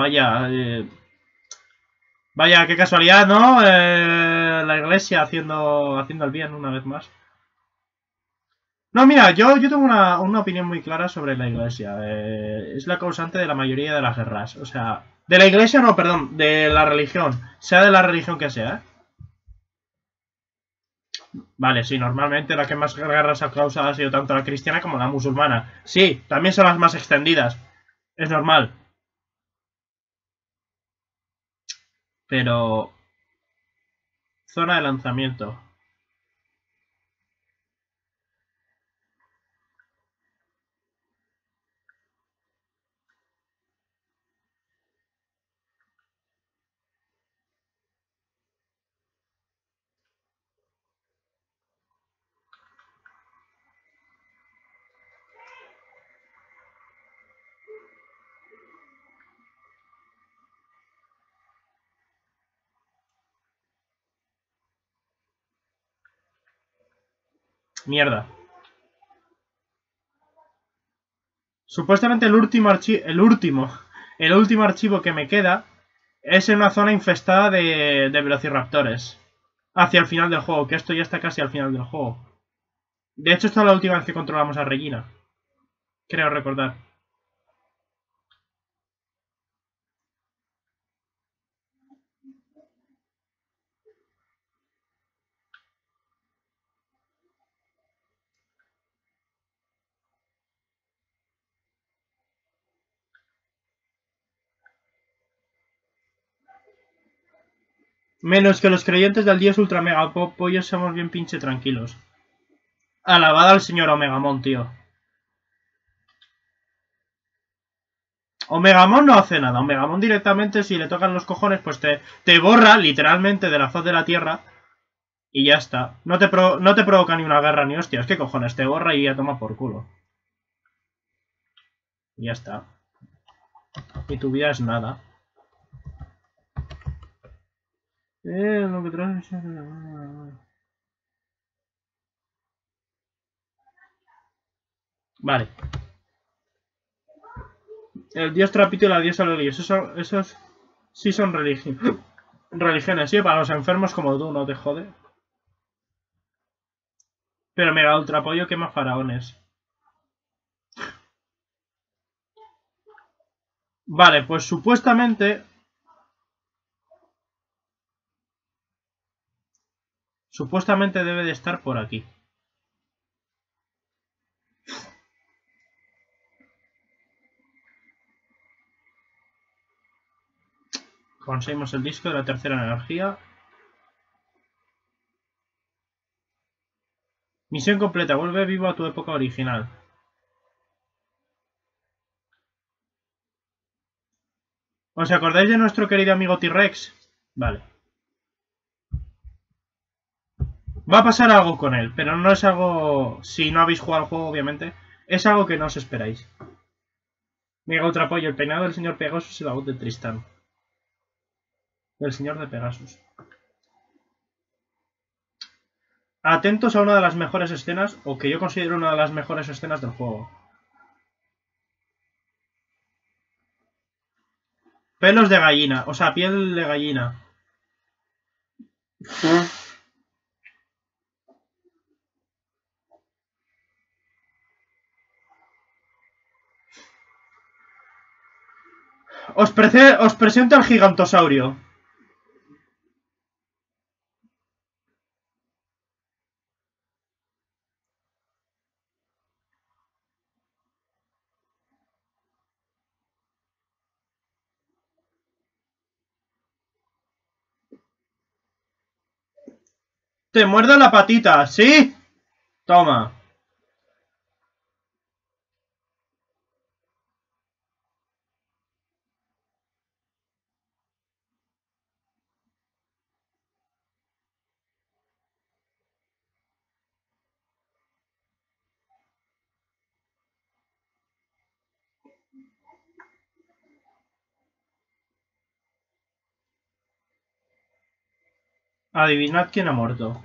Speaker 1: Vaya, qué casualidad, ¿no? La iglesia haciendo el bien una vez más. No, mira, yo tengo una opinión muy clara sobre la iglesia. Es la causante de la mayoría de las guerras. O sea, de la iglesia no, perdón, de la religión. Sea de la religión que sea, ¿eh? Vale, sí, normalmente la que más guerras ha causado ha sido tanto la cristiana como la musulmana. Sí, también son las más extendidas. Es normal. Pero... Zona de lanzamiento. Mierda. Supuestamente el último archivo que me queda es en una zona infestada de velociraptores. Hacia el final del juego, que esto ya está casi al final del juego. De hecho, esta es la última vez que controlamos a Regina. Creo recordar. Menos que los creyentes del dios ultra mega pollos somos bien pinche tranquilos. Alabada al señor Omegamon, tío. Omegamon no hace nada. Omegamon directamente, si le tocan los cojones, pues te borra literalmente de la faz de la tierra. Y ya está. No te provoca ni una guerra ni hostias. ¿Qué cojones? Te borra y ya toma por culo. Y ya está. Y tu vida es nada. Lo que traes... Vale. El dios Trapito y la diosa Lolios. Esos sí son religiones, sí, para los enfermos como tú, no te jode. Pero mega ultra pollo quema faraones. Vale, pues supuestamente... Supuestamente debe de estar por aquí. Conseguimos el disco de la tercera energía. Misión completa. Vuelve vivo a tu época original. ¿Os acordáis de nuestro querido amigo T-Rex? Vale. Va a pasar algo con él, pero no es algo... Si no habéis jugado al juego, obviamente. Es algo que no os esperáis. Mega Ultra Pollo, el peinado del señor Pegasus y la voz de Tristán. Del señor de Pegasus. Atentos a una de las mejores escenas, o que yo considero una de las mejores escenas del juego. Pelos de gallina, o sea, piel de gallina. Os presento al gigantosaurio. Te muerdo la patita, ¿sí? Toma. Adivinad quién ha muerto.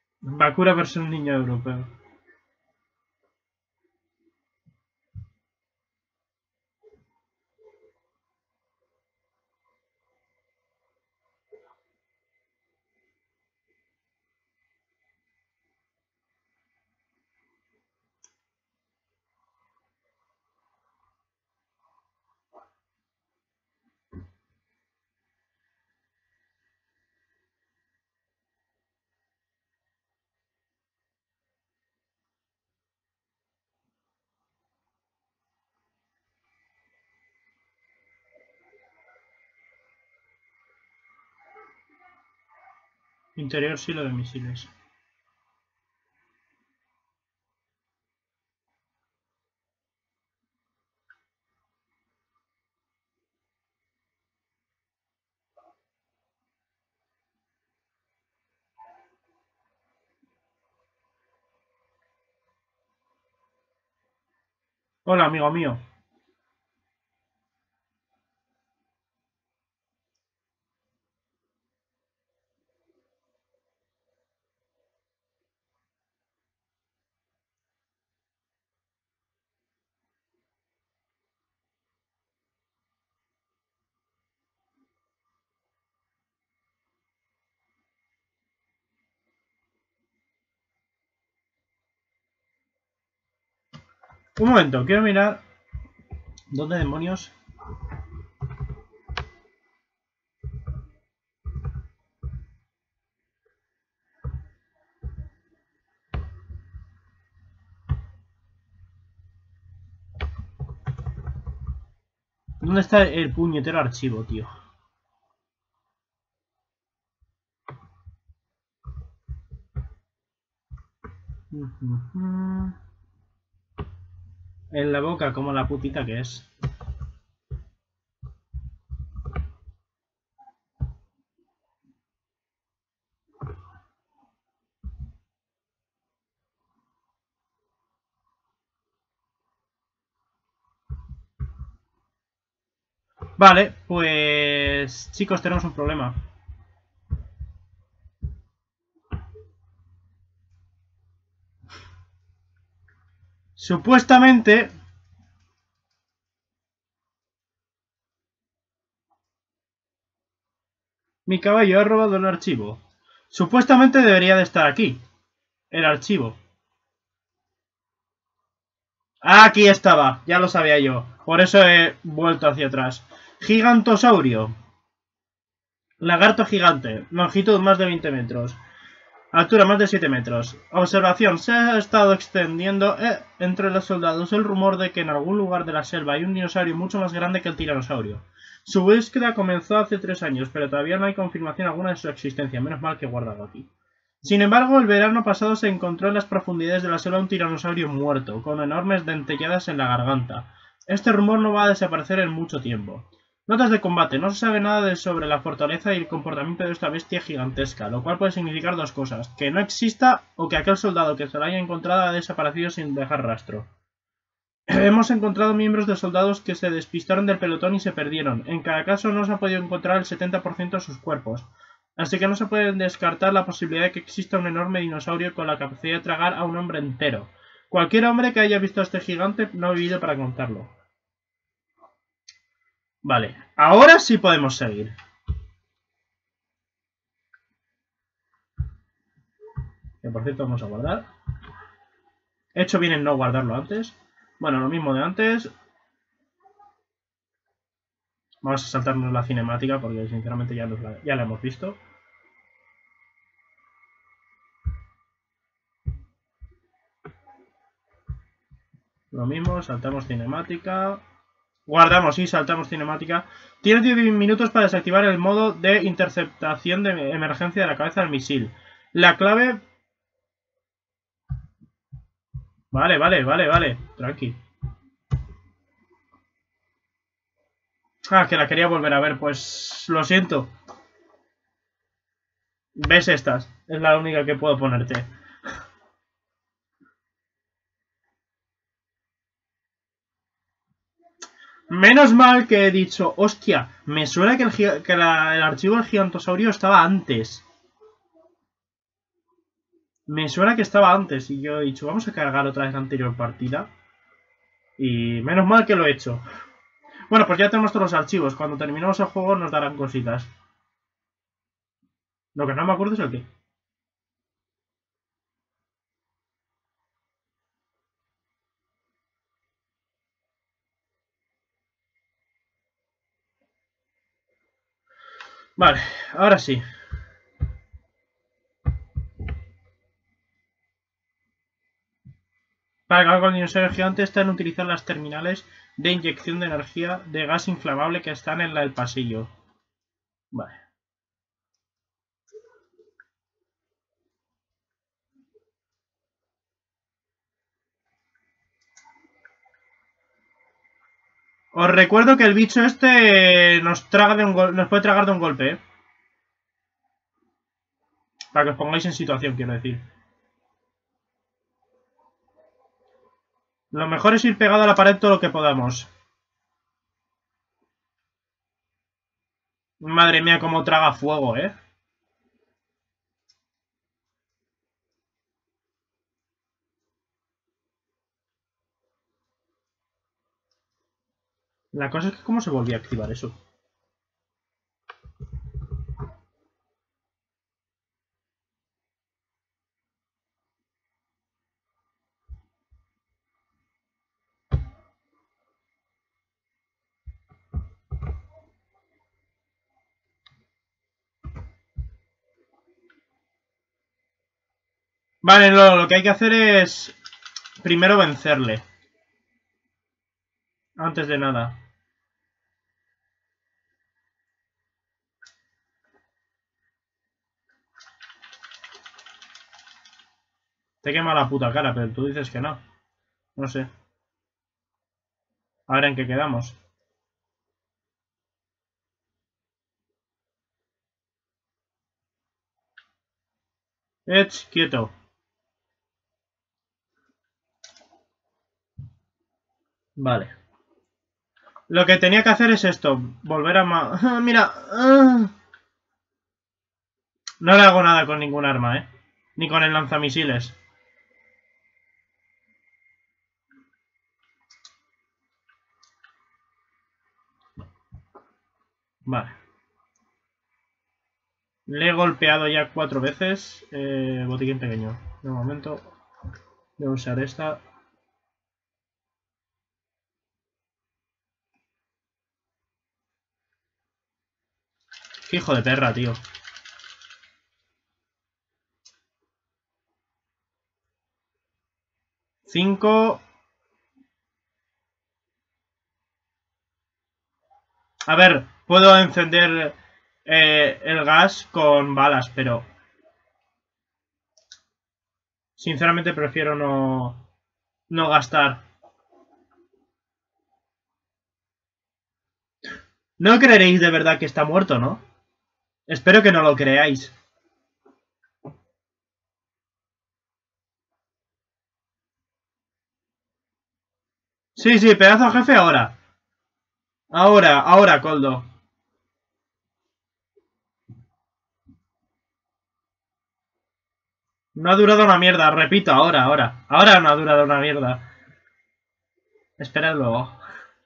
Speaker 1: Bakura versión niño europeo. Interior silo de misiles. Hola, amigo mío. Un momento, quiero mirar. ¿Dónde demonios? ¿Dónde está el puñetero archivo, tío? En la boca, como la putita que es. Vale, pues... Chicos, tenemos un problema. Supuestamente... Mi caballo ha robado el archivo. Supuestamente debería de estar aquí. El archivo. Aquí estaba, ya lo sabía yo. Por eso he vuelto hacia atrás. Gigantosaurio. Lagarto gigante. Longitud más de 20 metros. Altura más de 7 metros. Observación. Se ha estado extendiendo entre los soldados el rumor de que en algún lugar de la selva hay un dinosaurio mucho más grande que el tiranosaurio. Su búsqueda comenzó hace 3 años, pero todavía no hay confirmación alguna de su existencia. Menos mal que he guardado aquí. Sin embargo, el verano pasado se encontró en las profundidades de la selva un tiranosaurio muerto, con enormes dentelladas en la garganta. Este rumor no va a desaparecer en mucho tiempo. Notas de combate. No se sabe nada sobre la fortaleza y el comportamiento de esta bestia gigantesca, lo cual puede significar dos cosas: que no exista o que aquel soldado que se la haya encontrado ha desaparecido sin dejar rastro. Hemos encontrado miembros de soldados que se despistaron del pelotón y se perdieron. En cada caso no se ha podido encontrar el 70% de sus cuerpos. Así que no se puede descartar la posibilidad de que exista un enorme dinosaurio con la capacidad de tragar a un hombre entero. Cualquier hombre que haya visto a este gigante no ha vivido para contarlo. Vale, ahora sí podemos seguir. Que por cierto vamos a guardar. He hecho bien en no guardarlo antes. Bueno, lo mismo de antes. Vamos a saltarnos la cinemática porque sinceramente ya la hemos visto. Lo mismo, saltamos cinemática. Guardamos y saltamos cinemática. Tienes 10 minutos para desactivar el modo de interceptación de emergencia de la cabeza del misil. La clave... Vale. Tranqui. Ah, que la quería volver a ver. Pues lo siento. ¿Ves estas? Es la única que puedo ponerte. Menos mal que he dicho, hostia, me suena que el archivo del gigantosaurio estaba antes. Me suena que estaba antes y yo he dicho, vamos a cargar otra vez la anterior partida. Y menos mal que lo he hecho. Bueno, pues ya tenemos todos los archivos. Cuando terminemos el juego nos darán cositas. Lo que no me acuerdo es el qué. Vale, ahora sí. Para acabar con el dinosaurio gigante está en utilizar las terminales de inyección de energía de gas inflamable que están en el pasillo. Vale. Os recuerdo que el bicho este nos puede tragar de un golpe, ¿eh? Para que os pongáis en situación, quiero decir. Lo mejor es ir pegado a la pared todo lo que podamos. Madre mía, cómo traga fuego, ¿eh? La cosa es que cómo se volvía a activar eso. Vale, lo que hay que hacer es primero vencerle. Antes de nada. Te quema la puta cara, pero tú dices que no. No sé. A ver en qué quedamos. Quieto. Vale. Lo que tenía que hacer es esto. Volver a... Mira. No le hago nada con ningún arma, ¿eh? Ni con el lanzamisiles. Vale. Le he golpeado ya 4 veces. Botiquín pequeño. De momento. Voy a usar esta. Qué hijo de perra, tío. Cinco. A ver, puedo encender el gas con balas, pero... Sinceramente prefiero no gastar. No creeréis de verdad que está muerto, ¿no? Espero que no lo creáis. Sí, sí, pedazo de jefe ahora. Ahora, Coldo. No ha durado una mierda, repito, ahora. Ahora no ha durado una mierda. Esperad luego.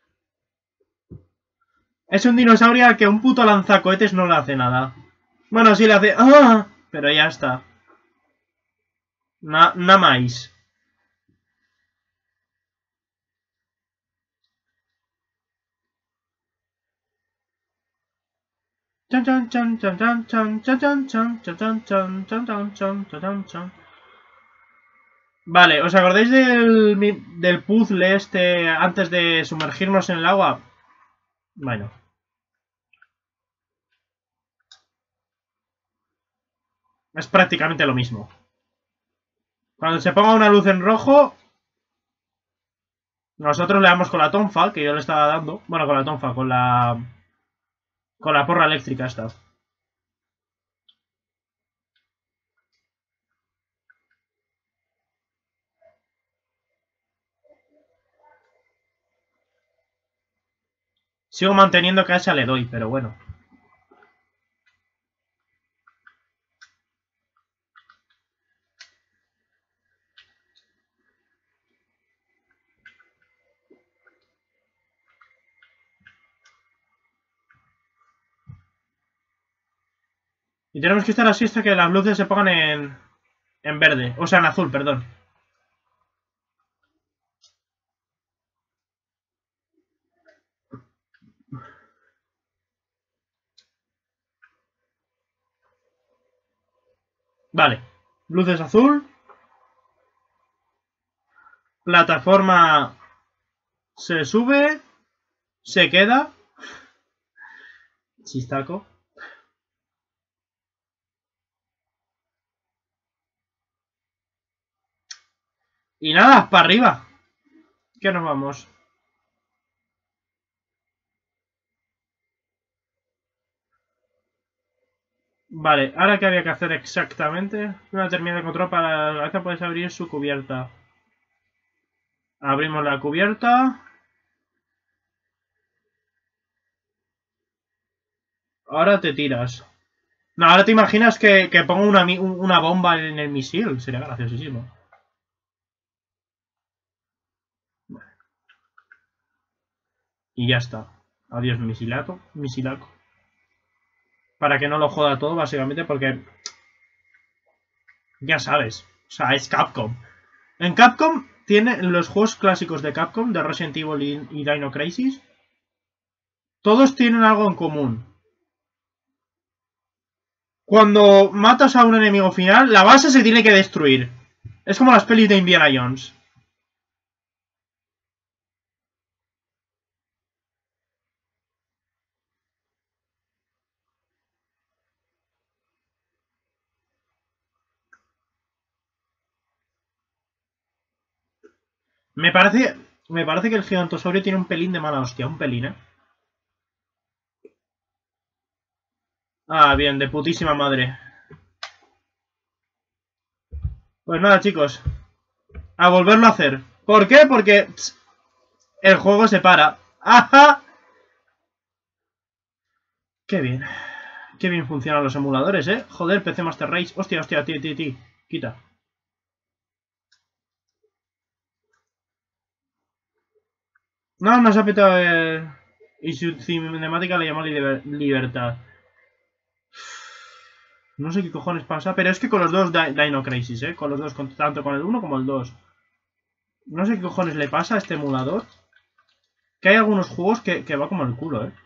Speaker 1: Es un dinosaurio al que un puto lanzacohetes no le hace nada. Bueno, sí le hace... ¡Ah! Pero ya está. Nada más. Vale, ¿os acordáis del puzzle este antes de sumergirnos en el agua? Bueno. Es prácticamente lo mismo. Cuando se ponga una luz en rojo, nosotros le damos con la tonfa, que yo le estaba dando. Bueno, con la tonfa, con la porra eléctrica esta. Sigo manteniendo que a esa le doy, pero bueno. Y tenemos que estar así hasta que las luces se pongan en verde. O sea, en azul, perdón. Vale. Luces azul. Plataforma se sube. Se queda. Chistaco. Y nada, para arriba. ¿Qué nos vamos? Vale, ahora qué había que hacer exactamente. Una terminal de control para la cabeza, puedes abrir su cubierta. Abrimos la cubierta. Ahora te tiras. No, ahora te imaginas que pongo una bomba en el misil. Sería graciosísimo. Y ya está. Adiós, misilaco. Para que no lo joda todo, básicamente, porque... Ya sabes. O sea, es Capcom. En Capcom tiene los juegos clásicos de Capcom, de Resident Evil y Dino Crisis. Todos tienen algo en común. Cuando matas a un enemigo final, la base se tiene que destruir. Es como las pelis de Indiana Jones. Me parece que el gigantosaurio tiene un pelín de mala hostia, un pelín, ¿eh? Ah, bien, de putísima madre. Pues nada, chicos. A volverlo a hacer. ¿Por qué? Porque el juego se para. ¡Ajá! Qué bien. Qué bien funcionan los emuladores, ¿eh? Joder, PC Master Race. Hostia, ti. Quita. No se ha petado y su cinemática le llamó Libertad. No sé qué cojones pasa, pero es que con los dos Dino Crisis, ¿eh? Con los dos, tanto con el 1 como el 2. No sé qué cojones le pasa a este emulador. Que hay algunos juegos que va como el culo, ¿eh?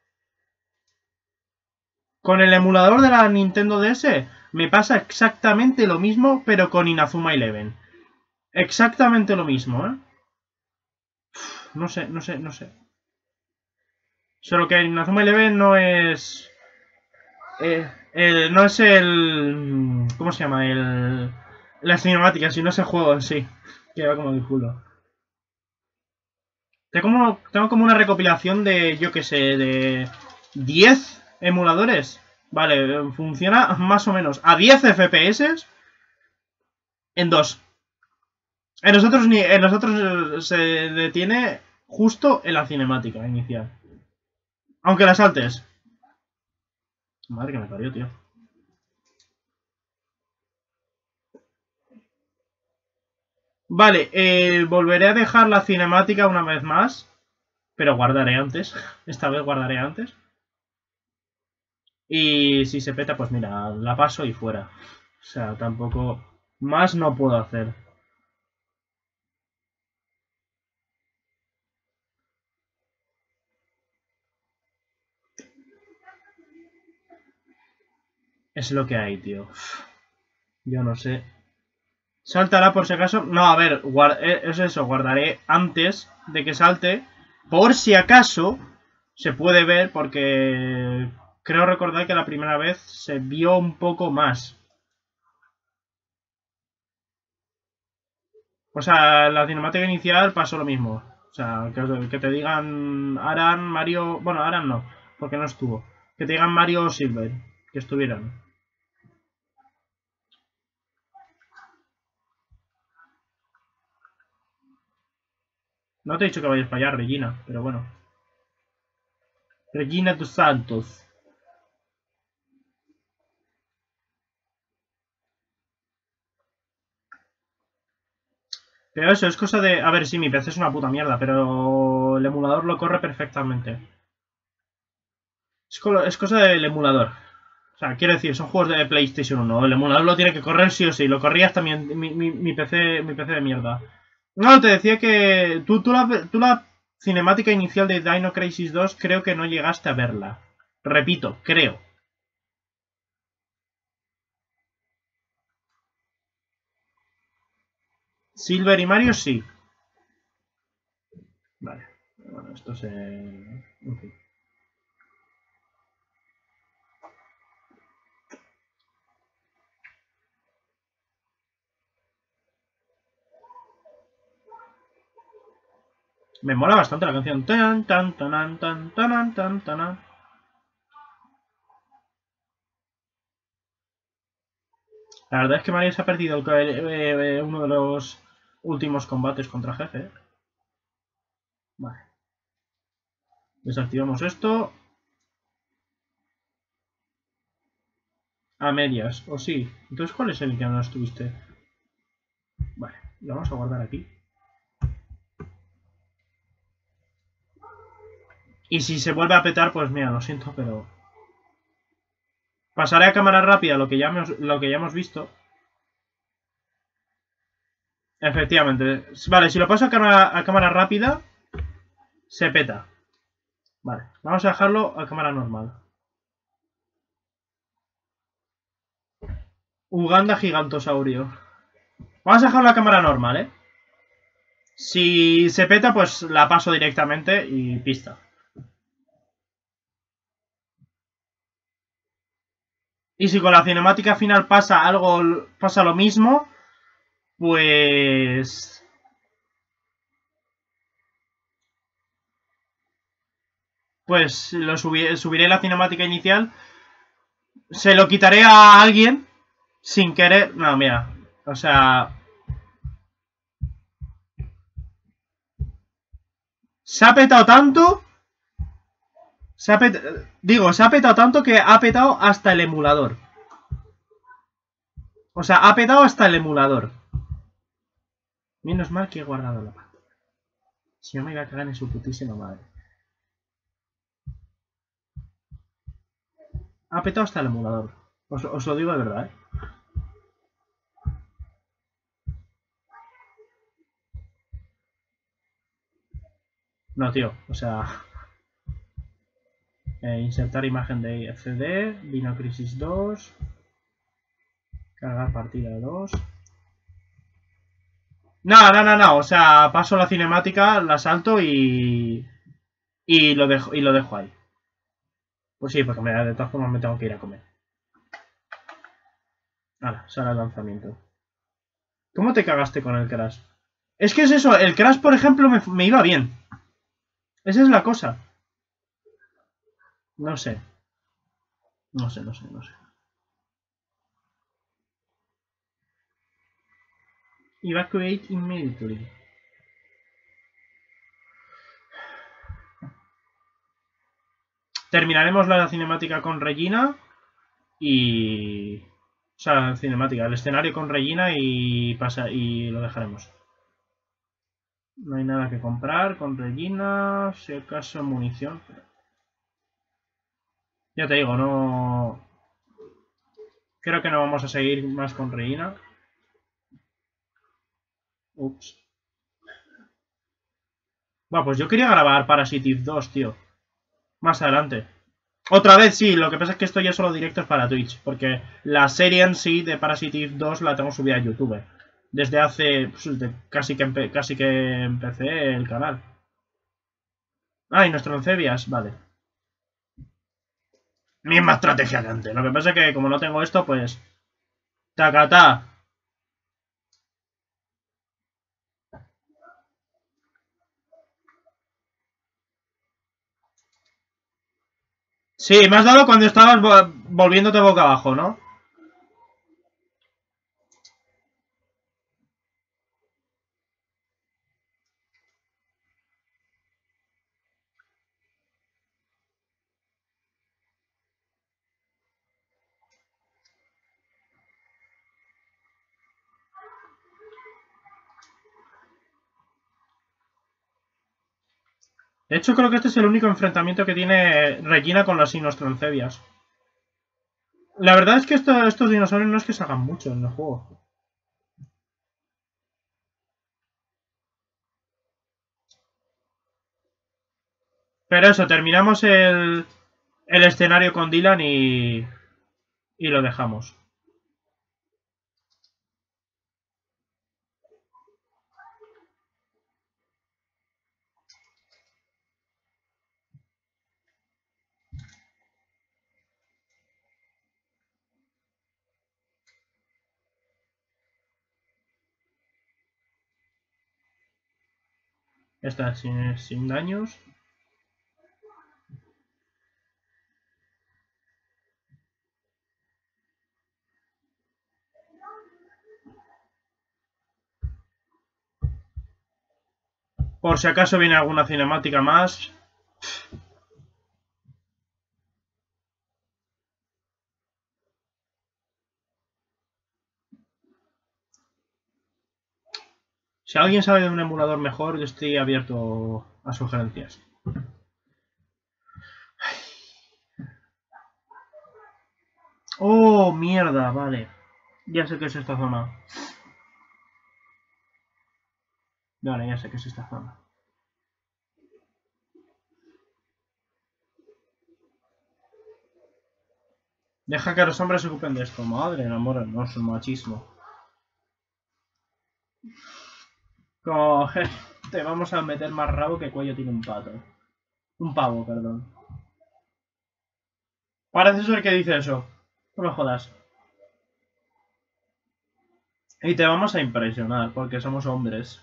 Speaker 1: Con el emulador de la Nintendo DS me pasa exactamente lo mismo, pero con Inazuma Eleven. Exactamente lo mismo, ¿eh? No sé. Solo que Inazuma Eleven no es... no es el... ¿Cómo se llama? La cinemática, sino es el juego en sí. Que va como el culo. Tengo como una recopilación de, yo que sé, de 10 emuladores. Vale, funciona más o menos a 10 FPS en 2. En los otros se detiene justo en la cinemática inicial. Aunque la saltes. Madre que me parió, tío. Vale, volveré a dejar la cinemática una vez más. Pero guardaré antes. Esta vez guardaré antes. Y si se peta, pues mira, la paso y fuera. O sea, tampoco... Más no puedo hacer. Es lo que hay, tío. Yo no sé. Saltará por si acaso. No, a ver, es eso, guardaré antes de que salte. Por si acaso se puede ver, porque creo recordar que la primera vez se vio un poco más. O sea, la cinemática inicial pasó lo mismo. O sea, que te digan Aran, Mario... Bueno, Aran no, porque no estuvo. Que te digan Mario o Silver, que estuvieran. No te he dicho que vayas para allá, Regina, pero bueno. Regina dos Santos. Pero eso, es cosa de... A ver, sí, mi PC es una puta mierda, pero el emulador lo corre perfectamente. Es cosa del emulador. O sea, quiero decir, son juegos de PlayStation 1. El emulador lo tiene que correr sí o sí. Lo corrías también mi PC de mierda. No, te decía que tú la cinemática inicial de Dino Crisis 2 creo que no llegaste a verla. Repito, creo. Silver y Mario sí. Vale. Bueno, esto se... En fin. Me mola bastante la canción. Tan, tan, tan, tan, tan, tan, tan. La verdad es que María se ha perdido uno de los últimos combates contra jefe. Vale. Desactivamos esto. A medias, o sí. Entonces, ¿cuál es el que no estuviste? Vale, lo vamos a guardar aquí. Y si se vuelve a petar, pues mira, lo siento, pero... Pasaré a cámara rápida lo que ya hemos visto. Efectivamente. Vale, si lo paso a cámara rápida, se peta. Vale, vamos a dejarlo a cámara normal. Uganda gigantosaurio. Vamos a dejarlo a cámara normal, ¿eh? Si se peta, pues la paso directamente y pista. Y si con la cinemática final pasa lo mismo, pues... Pues subiré la cinemática inicial. Se lo quitaré a alguien sin querer. No, mira. O sea... Se ha petado tanto. Se ha petado tanto que ha petado hasta el emulador. O sea, ha petado hasta el emulador. Menos mal que he guardado la pantalla. Si no me iba a cagar en su putísima madre. Ha petado hasta el emulador. Os lo digo de verdad, ¿eh? No, tío. O sea... insertar imagen de CD. Dino Crisis 2. Cargar partida 2. No. O sea, paso la cinemática, la salto y lo dejo ahí. Pues sí, porque de todas formas me tengo que ir a comer. Ahora, sale el lanzamiento. ¿Cómo te cagaste con el Crash? Es que es eso, el Crash, por ejemplo, me iba bien. Esa es la cosa. No sé. No sé. Evacuate immediately. Terminaremos la cinemática con Regina y... O sea, la cinemática, el escenario con Regina y lo dejaremos. No hay nada que comprar con Regina, si acaso munición. Ya te digo, no... Creo que no vamos a seguir más con Regina. Ups. Bueno, pues yo quería grabar Parasitive 2, tío. Más adelante. Otra vez sí, lo que pasa es que esto ya solo directos para Twitch. Porque la serie en sí de Parasitive 2 la tengo subida a YouTube. Desde hace... Pues, casi que empecé el canal. Ah, y nuestro Encebias, vale. Misma estrategia que antes. Lo que pasa es que como no tengo esto, pues... Tacatá. Sí, me has dado cuando estabas volviéndote boca abajo, ¿no? De hecho, creo que este es el único enfrentamiento que tiene Regina con los Sinostrancebias. La verdad es que estos dinosaurios no es que salgan mucho en el juego. Pero eso, terminamos el escenario con Dylan y lo dejamos. Está sin daños. Por si acaso viene alguna cinemática más. Si alguien sabe de un emulador mejor, yo estoy abierto a sugerencias. Oh, mierda, vale. Ya sé qué es esta zona. Vale, ya sé qué es esta zona. Deja que los hombres se ocupen de esto. Madre, el amor hermoso, el machismo. Como, te vamos a meter más rabo que cuello tiene un pato. Un pavo, perdón. Parece ser que dice eso. No lo jodas. Y te vamos a impresionar, porque somos hombres.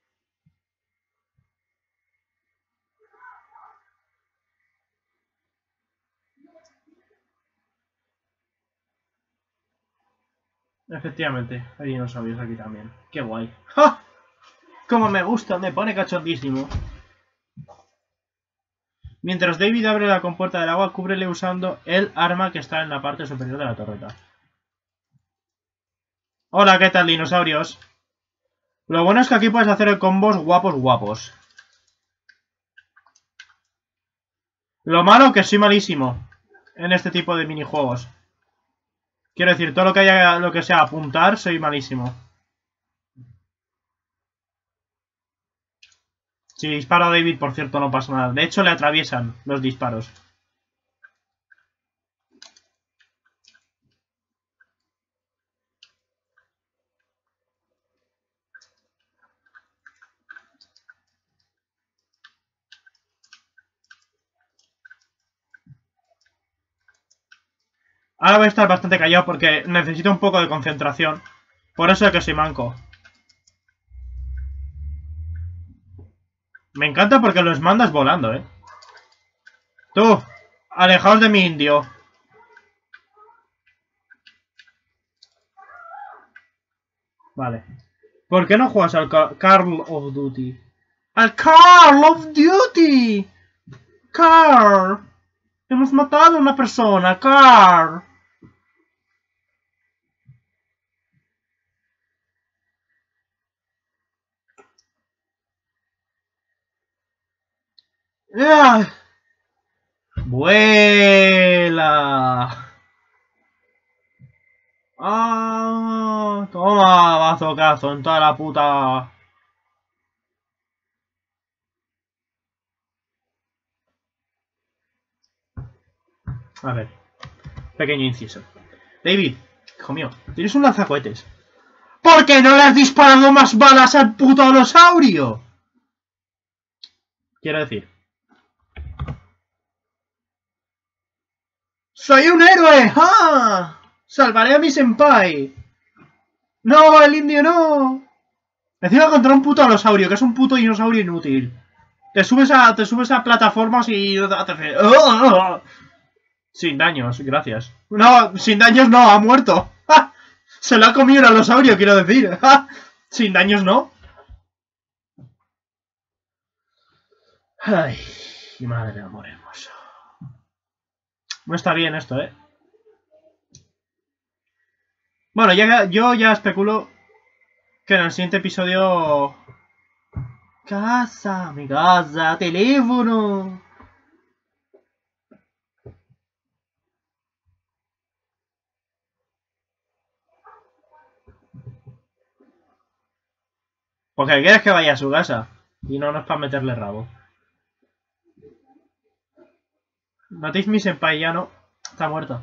Speaker 1: Efectivamente, hay dinosaurios aquí también. ¡Qué guay! ¡Ja! ¡Como me gusta! Me pone cachondísimo. Mientras David abre la compuerta del agua, cúbrele usando el arma que está en la parte superior de la torreta. Hola, ¿qué tal, dinosaurios? Lo bueno es que aquí puedes hacer combos guapos. Lo malo que soy malísimo en este tipo de minijuegos. Quiero decir, todo lo que sea apuntar, soy malísimo. Si dispara a David, por cierto, no pasa nada. De hecho, le atraviesan los disparos. Ahora voy a estar bastante callado porque necesito un poco de concentración. Por eso es que soy manco. Me encanta porque los mandas volando, ¿eh? Tú, alejaos de mi indio. Vale. ¿Por qué no juegas al Call of Duty? ¡Al Call of Duty! ¡Carl! Hemos matado a una persona, Carl. ¡Ah! ¡Vuela! ¡Ah! Toma, bazocazo en toda la puta... A ver. Pequeño inciso. David, hijo mío, tienes un lanzacohetes. ¿Por qué no le has disparado más balas al puto dinosaurio? Quiero decir... ¡Soy un héroe! ¡Ah! ¡Salvaré a mi senpai! ¡No, el indio no! Encima contra un puto dinosaurio, que es un puto dinosaurio inútil. Te subes a plataformas y... Sin daños, gracias. No, sin daños no, ha muerto. ¡Ja! Se lo ha comido el dinosaurio, quiero decir. ¡Ja! Sin daños no. Ay, madre de amor hermoso. No está bien esto, ¿eh? Bueno, yo ya especulo que en el siguiente episodio... Casa, mi casa, teléfono. Porque quieres que vaya a su casa. Y no es para meterle rabo. Notéis mi senpai ya no. Está muerto.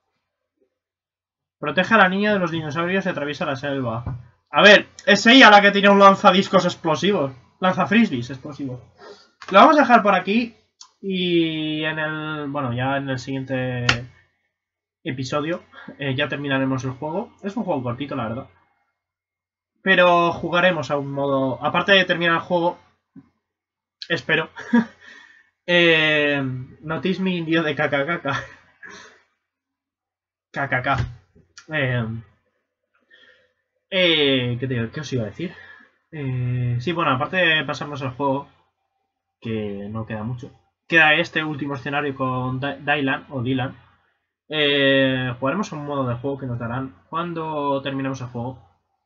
Speaker 1: Protege a la niña de los dinosaurios y atraviesa la selva. A ver, es ella la que tiene un lanzadiscos explosivos. Lanzafrisbees explosivos. Lo vamos a dejar por aquí. Y en el... Bueno, ya en el siguiente episodio ya terminaremos el juego. Es un juego cortito, la verdad. Pero jugaremos a un modo... Aparte de terminar el juego... Espero. Notéis mi indio de KKKK. KKK. ¿Qué os iba a decir? Sí, bueno, aparte de pasarnos el juego, que no queda mucho, queda este último escenario con Dylan o Dylan. Jugaremos un modo de juego que nos darán cuando terminemos el juego.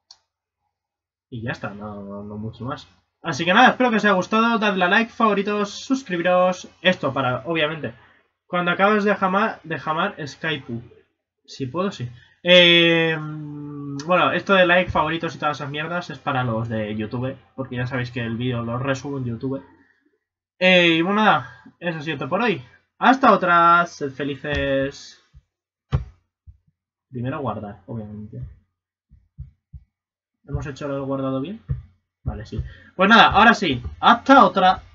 Speaker 1: Y ya está, no mucho más. Así que nada, espero que os haya gustado. Dadle a like, favoritos, suscribiros. Esto para, obviamente, cuando acabes de jamar Skype. Si puedo, sí. Bueno, esto de like, favoritos y todas esas mierdas es para los de YouTube. Porque ya sabéis que el vídeo lo resubo en YouTube. Y bueno, nada, eso ha sido todo por hoy. Hasta otras, sed felices. Primero guardar, obviamente. ¿Hemos hecho lo guardado bien? Vale, sí. Pues nada, ahora sí. Hasta otra.